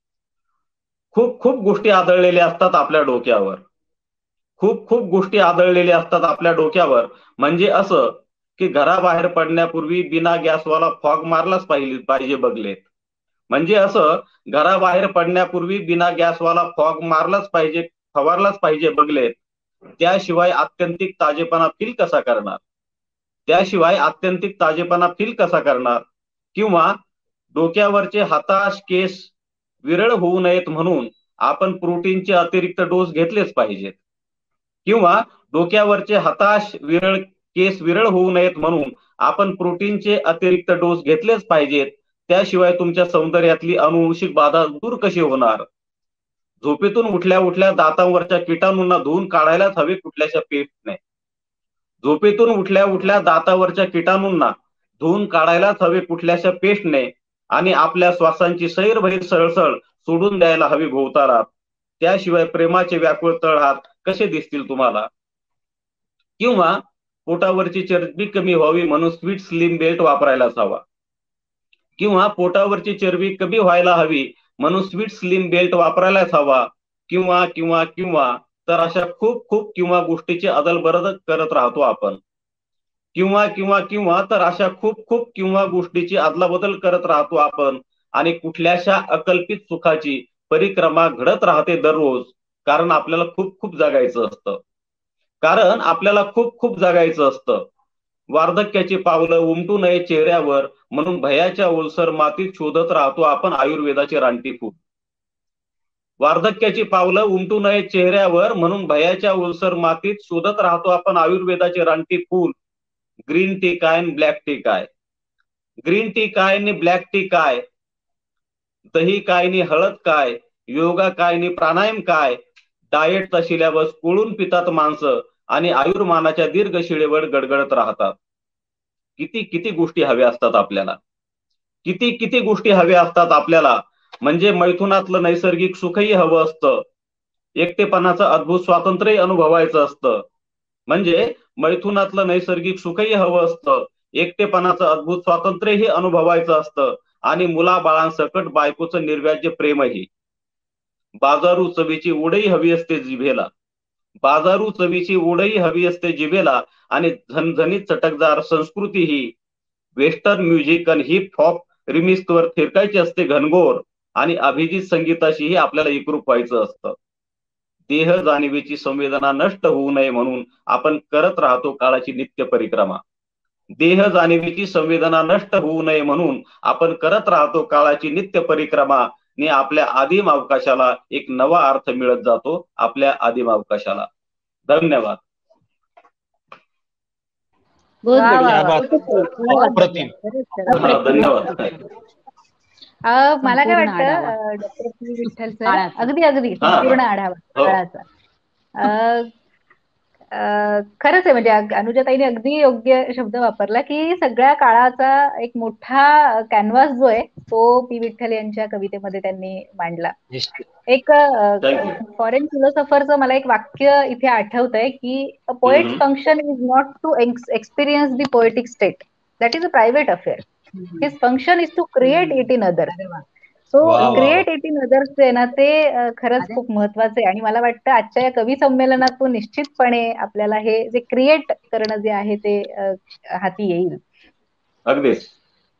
खूप खूप गोष्टी आदळलेल्या असतात आपल्या डोक्यावर खूप खूप गोष्टी आदळलेल्या असतात आपल्या डोक्यावर म्हणजे असं की घराबाहेर पडण्यापूर्वी बिना गॅसवाला फॉग मारलाच पाहिजे पाहिजे बगलेत. म्हणजे असं घराबाहेर पडण्यापूर्वी बिना गॅसवाला फॉग मारलाच पाहिजे फवारलाच पाहिजे बगलेत. त्याशिवाय आत्यंतिक ताजेपणा फील कसा करणार त्याशिवाय आत्यंतिक ताजेपणा फील कसा करणार किंवा डोक्यावरचे हताश केस विरळ होऊ नयेत म्हणून आपण प्रोटीनचे अतिरिक्त डोस घेतलेच पाहिजेत. किंवा डोक्यावरचे हताश विरळ केस विरळ होऊ नयेत म्हणून आपण प्रोटीनचे अतिरिक्त डोस घेतलेच पाहिजेत. त्याशिवाय तुमच्या सौंदर्यातली अनुवंशिक बाधा दूर कशी होणार. झोपेतून उठल्या उठल्या दातांवरच्या किटाणूंना धुवून काढायलाच हवे कुठल्याशा पेस्टने. झोपेतून उठल्या उठल्या दातावरच्या किटाणूंना धुवून काढायलाच हवे कुठल्याशा पेस्टने आणि आपल्या श्वासांची सैरभैर सळसळ सोडून द्यायला हवी भोवतारात. त्याशिवाय प्रेमाचे व्याकुळ तळहात कसे दिसतील तुम्हाला. किंवा पोटावरची चरबी कमी व्हावी म्हणून स्वीट स्लिम बेल्ट वापरायलाच हवा. किंवा पोटावरची चरबी कमी व्हायला हवी म्हणून स्वीट स्लिम बेल्ट वापरायलाच हवा. किंवा किंवा किंवा तर अशा खूप खूप किंवा गोष्टीची अदलबदल करत राहतो आपण. किंवा किंवा किंवा तर अशा खूप खूप किंवा गोष्टीची अदलाबदल करत राहतो आपण आणि कुठल्याशा अकल्पित सुखाची परिक्रमा घडत राहते दररोज. कारण आपल्याला खूप खूप जगायचं असतं कारण आपल्याला खूप खूप जगायचं असतं. वार्धक्याची पावलं उमटू नये चेहऱ्यावर म्हणून भयाच्या ओलसर मातीत शोधत राहतो आपण आयुर्वेदाचे रानटी फूल. वार्धक्याची पावलं उमटू नये चेहऱ्यावर म्हणून भयाच्या ओलसर मातीत शोधत राहतो आपण आयुर्वेदाचे रानटी फूल. ग्रीन टी काय आणि ब्लॅक टी काय, ग्रीन टी काय आणि ब्लॅक टी काय, दही काय आणि हळद काय, योगा काय आणि प्राणायाम काय, डाएटचा सिलेबस कोळून पितात माणसं आणि आयुर्मानाच्या दीर्घ शिळेवर गडगडत राहतात. किती किती गोष्टी हव्या असतात आपल्याला, किती किती गोष्टी हव्या असतात आपल्याला. म्हणजे मैथुनातलं नैसर्गिक सुखही हवं असतं, एकटेपणाचं अद्भुत स्वातंत्र्य अनुभवायचं असतं. म्हणजे मैथुनातलं नैसर्गिक सुखही हवं असतं, एकटेपणाचं अद्भुत स्वातंत्र्यही अनुभवायचं असतं आणि मुलाबाळांसकट बायकोचं निर्व्याज्य प्रेमही. बाजारू चवीची ओढही हवी असते जिभेला, बाजारू चवीची ओढही हवी असते जिभेला आणि झणझणीत चटकदार संस्कृती ही वेस्टर्न म्युझिक आणि हिप हॉप रिमिक्सवर थिरकायची असते घनघोर आणि अभिजित संगीताशीही आपल्याला एकरूप व्हायचं असतं. देह जाणीवेची संवेदना नष्ट होऊ नये म्हणून आपण करत राहतो काळाची नित्य परिक्रमा. देह जाणीवेची संवेदना नष्ट होऊ नये म्हणून आपण करत राहतो काळाची नित्य परिक्रमा ने आपल्या आदिम अवकाशाला एक नवा अर्थ मिळत जातो, आपल्या आदिम अवकाशाला. धन्यवाद.
बहुत
वा, वा,
बढिया.
वा.
अप्रतिम.
हा, धन्यवाद.
अ, मला काय
संपूर्ण
वाटतं
आढावा.
डॉक्टर पी विठ्ठल सर,
काळाचा.
अगदी अगदी
हा.
संपूर्ण आढावा
हो.
काळाचा. अ, अ, खरंच आहे म्हणजे अग- अनुजाताईने अगदी योग्य शब्द वापरला की सगळ्या काळाचा एक मोठा कॅनव्हास जो आहे तो पी विठ्ठल यांच्या कवितेमध्ये त्यांनी मांडला.
निश्चित.
एक
Thank you.
फॉरेन फिलॉसॉफरचं मला एक वाक्य इथे आठवतंय की a poet's
hmm.
Function is not to experience the poetic state, that is a private affair. His function is to create it in other.
अरे वा.
सो
वा, वा, वा.
क्रिएट इट इन अदर्स जे आहे ना ते अ, खरंच
अरे.
खूप महत्वाचं आहे आणि मला वाटतं आजच्या या कवी संमेलनातून निश्चितपणे आपल्याला हे जे क्रिएट करणं जे आहे ते अ, हाती येईल.
अगदीच.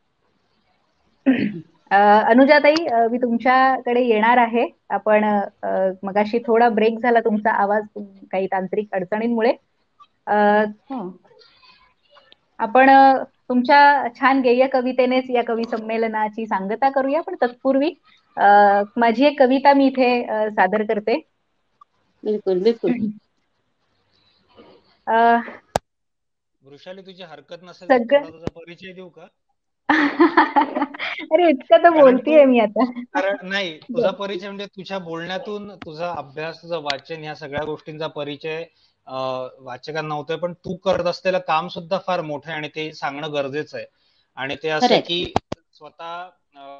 अ, अनुजाताई, अ, मी तुमच्याकडे येणार आहे. आपण अ, मगाशी थोडा ब्रेक झाला तुमचा आवाज काही तांत्रिक अडचणींमुळे. अ,
हो.
आपण अ, तुमच्या छान गेय कवितेनेच या कवी संमेलनाची सांगता करूया, पण तत्पूर्वी अ, माझी एक कविता मी इथे अ, सादर करते.
बिलकुल बिलकुल.
अ,
वृषाली, तुझी हरकत नसेल तर
सगळं
थोडा तुझा परिचय देऊ का?
अरे इतकं तर
कारण तू
बोलतीये मी आता.
कारण नाही, तुझा परिचय म्हणजे तुझ्या बोलण्यातून तुझा अभ्यास, तुझं वाचन, या सगळ्या गोष्टींचा परिचय अं, वाचकांना होतोय, पण तू करत असलेलं काम सुद्धा फार मोठं आहे आणि ते सांगणं गरजेचं आहे. आणि ते असं
खरंय.
की स्वतः अं,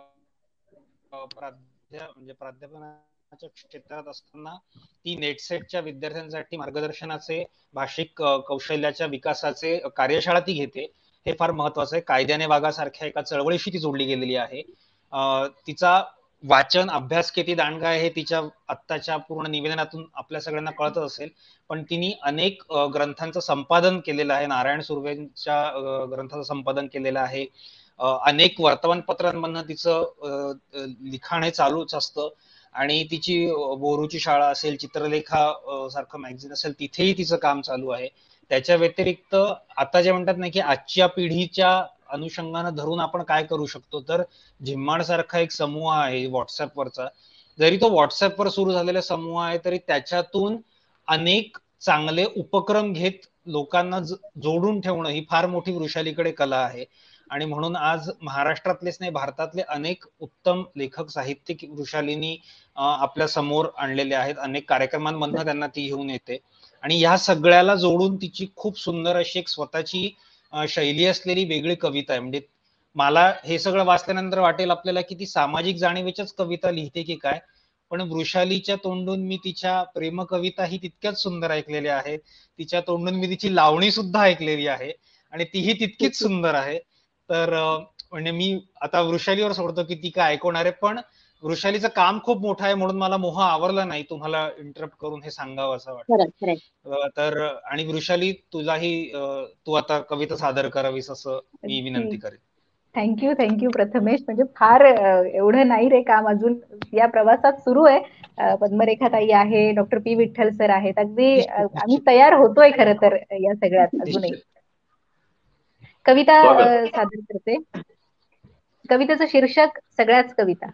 प्राध्या म्हणजे प्राध्यापनाच्या क्षेत्रात असताना ती नेटसेटच्या विद्यार्थ्यांसाठी मार्गदर्शनाचे, भाषिक अं, कौशल्याच्या विकासाचे कार्यशाळा ती घेते. हे फार महत्वाचं आहे. कायद्याने वागासारख्या एका चळवळीशी ती जोडली गेलेली आहे. अं, तिचा वाचन अभ्यास किती दांडगा आहे हे तिच्या आत्ताच्या पूर्ण निवेदनातून आपल्या सगळ्यांना कळतच असेल. पण तिने अनेक अं, ग्रंथांचं संपादन केलेलं आहे. नारायण सुर्वेंच्या अं, ग्रंथाचं संपादन केलेलं आहे. अं, अनेक वर्तमानपत्रांमधनं तिचं अं, अं, लिखाण हे चालूच असतं. आणि तिची अं, बोरूची शाळा असेल, चित्रलेखा अं, सारखं मॅगझिन असेल, तिथेही तिचं काम चालू आहे. त्याच्या व्यतिरिक्त आता जे म्हणतात ना की आजच्या पिढीच्या अनुषंगानं धरून आपण काय करू शकतो, तर झिम्माड सारखा एक समूह आहे व्हॉट्सअपवरचा. जरी तो व्हॉट्सअपवर सुरू झालेला समूह आहे तरी त्याच्यातून अनेक चांगले उपक्रम घेत लोकांना ज- जोडून ठेवणं ही फार मोठी वृषालीकडे कला आहे. आणि म्हणून आज महाराष्ट्रातलेच नाही, भारतातले अनेक उत्तम लेखक, साहित्यिक वृषालीनी अं, आपल्या समोर आणलेले आहेत. अनेक कार्यक्रमांमधनं त्यांना ती घेऊन येते आणि या सगळ्याला जोडून तिची खूप सुंदर अशी एक स्वतःची अं, शैली असलेली वेगळी कविता आहे. म्हणजे मला हे सगळं वाचल्यानंतर वाटेल आपल्याला की ती सामाजिक जाणीवेच्याच कविता लिहिते की काय, पण वृषालीच्या तोंडून मी तिच्या प्रेम कविता ही तितक्याच सुंदर ऐकलेल्या आहेत. तिच्या तोंडून मी तिची लावणी सुद्धा ऐकलेली आहे आणि तीही तितकीच सुंदर आहे. तर अं, म्हणजे मी आता वृषालीवर सोडतो की ती काय ऐकवणार आहे, पण वृषालीचं काम खूप मोठं आहे म्हणून मला मोह आवरला नाही तुम्हाला इंटरप्ट करून हे सांगावं असं वाटतं.
खरंय खरंय.
अं, तर आणि वृषाली, तुलाही अं, तू आता कविता सादर करावीस असं मी विनंती करेन.
Thank you thank you Prathamesh. म्हणजे फार अ, एवढं नाही रे काम अजून या प्रवासात सुरू आहे. अ, पद्मरेखा ताई आहे, डॉक्टर पी विठ्ठल सर आहेत. अगदी अ,
निश्चित
आम्ही
निश्चित
तयार होतोय खरं तर या सगळ्यात अजूनही.
निश्चित.
कविता
स्वागत.
सादर करते. कवितेचं शीर्षक सगळ्याच कविता.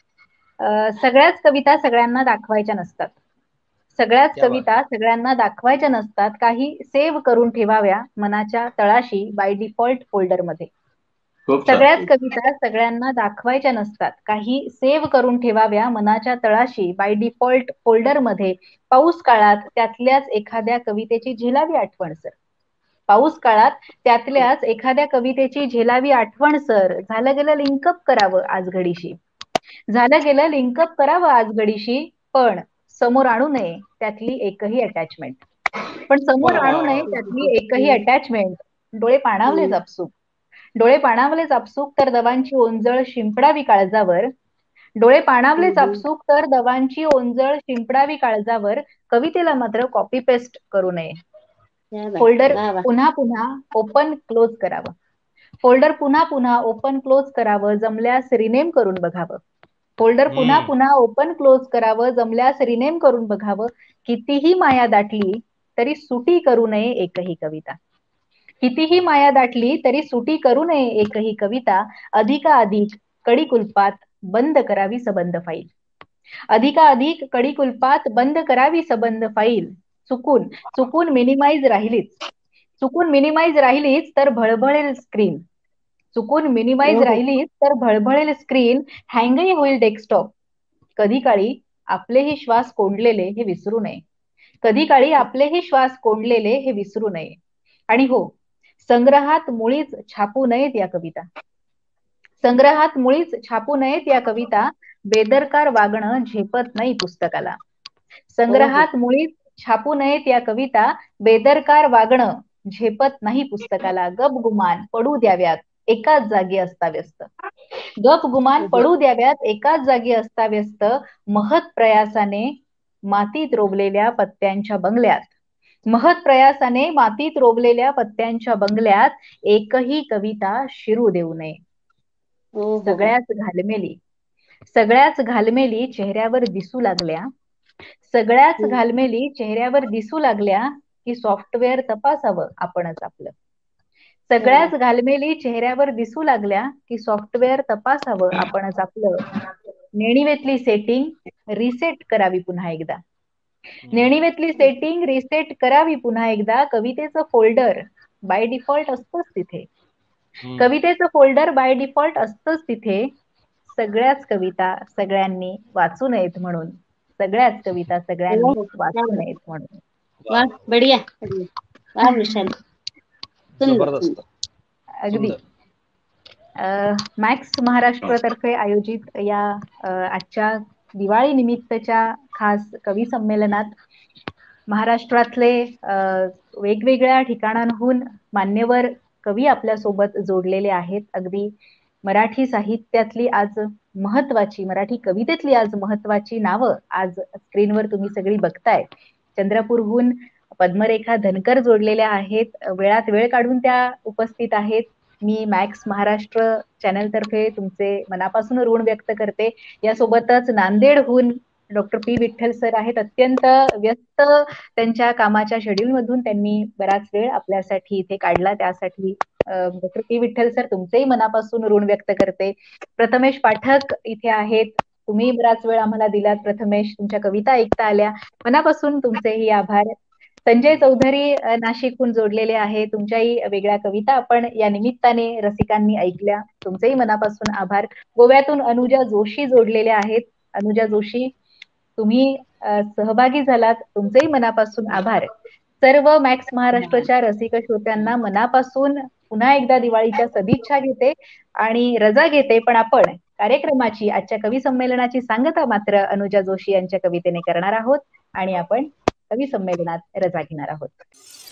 सगळ्याच कविता सगळ्यांना दाखवायच्या नसतात. सगळ्याच
क्या बात.
कविता सगळ्यांना दाखवायच्या नसतात. काही सेव्ह करून ठेवाव्या मनाच्या तळाशी बाय डिफॉल्ट फोल्डर मध्ये.
खूप छान.
सगळ्याच कविता सगळ्यांना दाखवायच्या नसतात. काही सेव्ह करून ठेवाव्या मनाच्या तळाशी बाय डिफॉल्ट फोल्डर मध्ये. पाऊस काळात त्यातल्याच एखाद्या कवितेची झेलावी आठवण सर. पाऊस काळात त्यातल्याच एखाद्या कवितेची झेलावी आठवण सर. झालं गेलं लिंकअप करावं आज घडीशी. झालं गेलं लिंकअप करावं आज घडीशी. पण समोर आणू नये त्यातली एकही अटॅचमेंट. पण समोर
वा, वा,
आणू
वा,
नये
वा.
त्यातली एकही अटॅचमेंट. डोळे पाणावले जापसूक. डोळे पाणावले जापसूक तर दवांची ओंजळ शिंपडावी काळजावर. डोळे पाणावले चापसूक तर दवांची ओंजळ शिंपडावी काळजावर. कवितेला मात्र कॉपी पेस्ट करू नये. फोल्डर पुन्हा पुन्हा ओपन क्लोज करावं. फोल्डर पुन्हा पुन्हा ओपन क्लोज करावं. जमल्यास रिनेम करून बघावं. फोल्डर पुन्हा
हम्म.
पुन्हा ओपन क्लोज करावं. जमल्यास रिनेम करून बघावं. कितीही माया दाटली तरी सुटी करू नये एकही कविता. कितीही माया दाटली तरी सुटी करू नये एकही कविता. अधिकाधिक कडी कुलपात बंद करावी सबंध फाईल. अधिकाधिक कडी कुलपात बंद करावी सबंध फाईल. चुकून चुकून मिनिमाइज राहिलीच चुकून मिनिमाइज राहिलीच तर भळभळेल स्क्रीन. चुकून मिनिमाइज राहिलीच तर भळभळेल स्क्रीन. हँगही होईल डेस्कटॉप. कधी काळी आपलेही श्वास कोंडलेले हे विसरू नये. कधी काळी आपलेही श्वास कोंडलेले हे विसरू नये. आणि हो, संग्रहात मुळीच छापू नयेत या कविता. संग्रहात मुळीच छापू नयेत या कविता. बेदरकार वागणं झेपत नाही पुस्तकाला. संग्रहात मुळीच छापू नयेत या कविता. बेदरकार वागणं झेपत नाही पुस्तकाला. गपगुमान पडू द्याव्यात एकाच जागी अस्ताव्यस्त. गपगुमान पडू द्याव्यात एकाच जागी अस्ताव्यस्त. महत् प्रयासाने मातीत रोवलेल्या पत्त्यांच्या बंगल्यात. महत् प्रयासाने मातीत रोवलेल्या पत्त्यांच्या बंगल्यात. एकही कविता शिरू देऊ नये. सगळ्याच घालमेली सगळ्याच घालमेली चेहऱ्यावर दिसू लागल्या. सगळ्याच घालमेली चेहऱ्यावर दिसू लागल्या की सॉफ्टवेअर तपासावं आपणच आपलं. सगळ्याच घालमेली चेहऱ्यावर दिसू लागल्या की सॉफ्टवेअर तपासावं आपणच आपलं. नेणिवेतली सेटिंग रिसेट करावी पुन्हा एकदा. नेणिवेतली सेटिंग रिसेट करावी पुन्हा एकदा. कवितेचं फोल्डर बाय डिफॉल्ट असतंच तिथे. कवितेचं फोल्डर बाय डिफॉल्ट असतंच तिथे. सगळ्याच कविता सगळ्यांनी वाचू नयेत म्हणून. सगळ्याच कविता सगळ्यांनी वाचू नयेत म्हणून.
वा, बढिया. वा वृषाली,
जबरदस्त.
अगदी. मॅक्स महाराष्ट्रातर्फे आयोजित या आजच्या दिवाळी निमित्तच्या खास कवी संमेलनात महाराष्ट्रातले वेगवेगळ्या ठिकाणांहून मान्यवर कवी आपल्यासोबत जोडलेले आहेत. अगदी मराठी साहित्यातली आज महत्वाची, मराठी कवितेतली आज महत्वाची नावं आज स्क्रीनवर तुम्ही सगळी बघताय. चंद्रपूरहून पद्मरेखा धनकर जोडलेल्या आहेत. वेळात वेळ काढून त्या उपस्थित आहेत. मी मॅक्स महाराष्ट्र चॅनल तर्फे तुमचे मनापासून ऋण व्यक्त करते. यासोबतच नांदेडहून डॉक्टर पी विठ्ठल सर आहेत. अत्यंत व्यस्त त्यांच्या कामाच्या शेड्यूल मधून त्यांनी बराच वेळ आपल्यासाठी इथे काढला. त्यासाठी डॉक्टर पी विठ्ठल सर तुमचेही मनापासून ऋण व्यक्त करते. प्रथमेश पाठक इथे आहेत. तुम्ही बराच वेळ आम्हाला दिलात प्रथमेश. तुमच्या कविता ऐकता आल्या. मनापासून तुमचेही आभार. संजय चौधरी नाशिकहून जोडलेले आहे. तुमच्याही वेगळ्या कविता आपण या निमित्ताने रसिकांनी ऐकल्या. तुमचेही मनापासून आभार. गोव्यातून अनुजा जोशी जोडलेल्या आहेत. अनुजा जोशी तुम्ही सहभागी झालात. तुमचेही मनापासून आभार. सर्व मॅक्स महाराष्ट्राच्या रसिक श्रोत्यांना मनापासून पुन्हा एकदा दिवाळीच्या सदिच्छा घेते आणि रजा घेते. पण आपण कार्यक्रमाची आजच्या कवी संमेलनाची सांगता मात्र अनुजा जोशी यांच्या कवितेने करणार आहोत आणि आपण कवी संमेलनात रजा घेणार आहोत.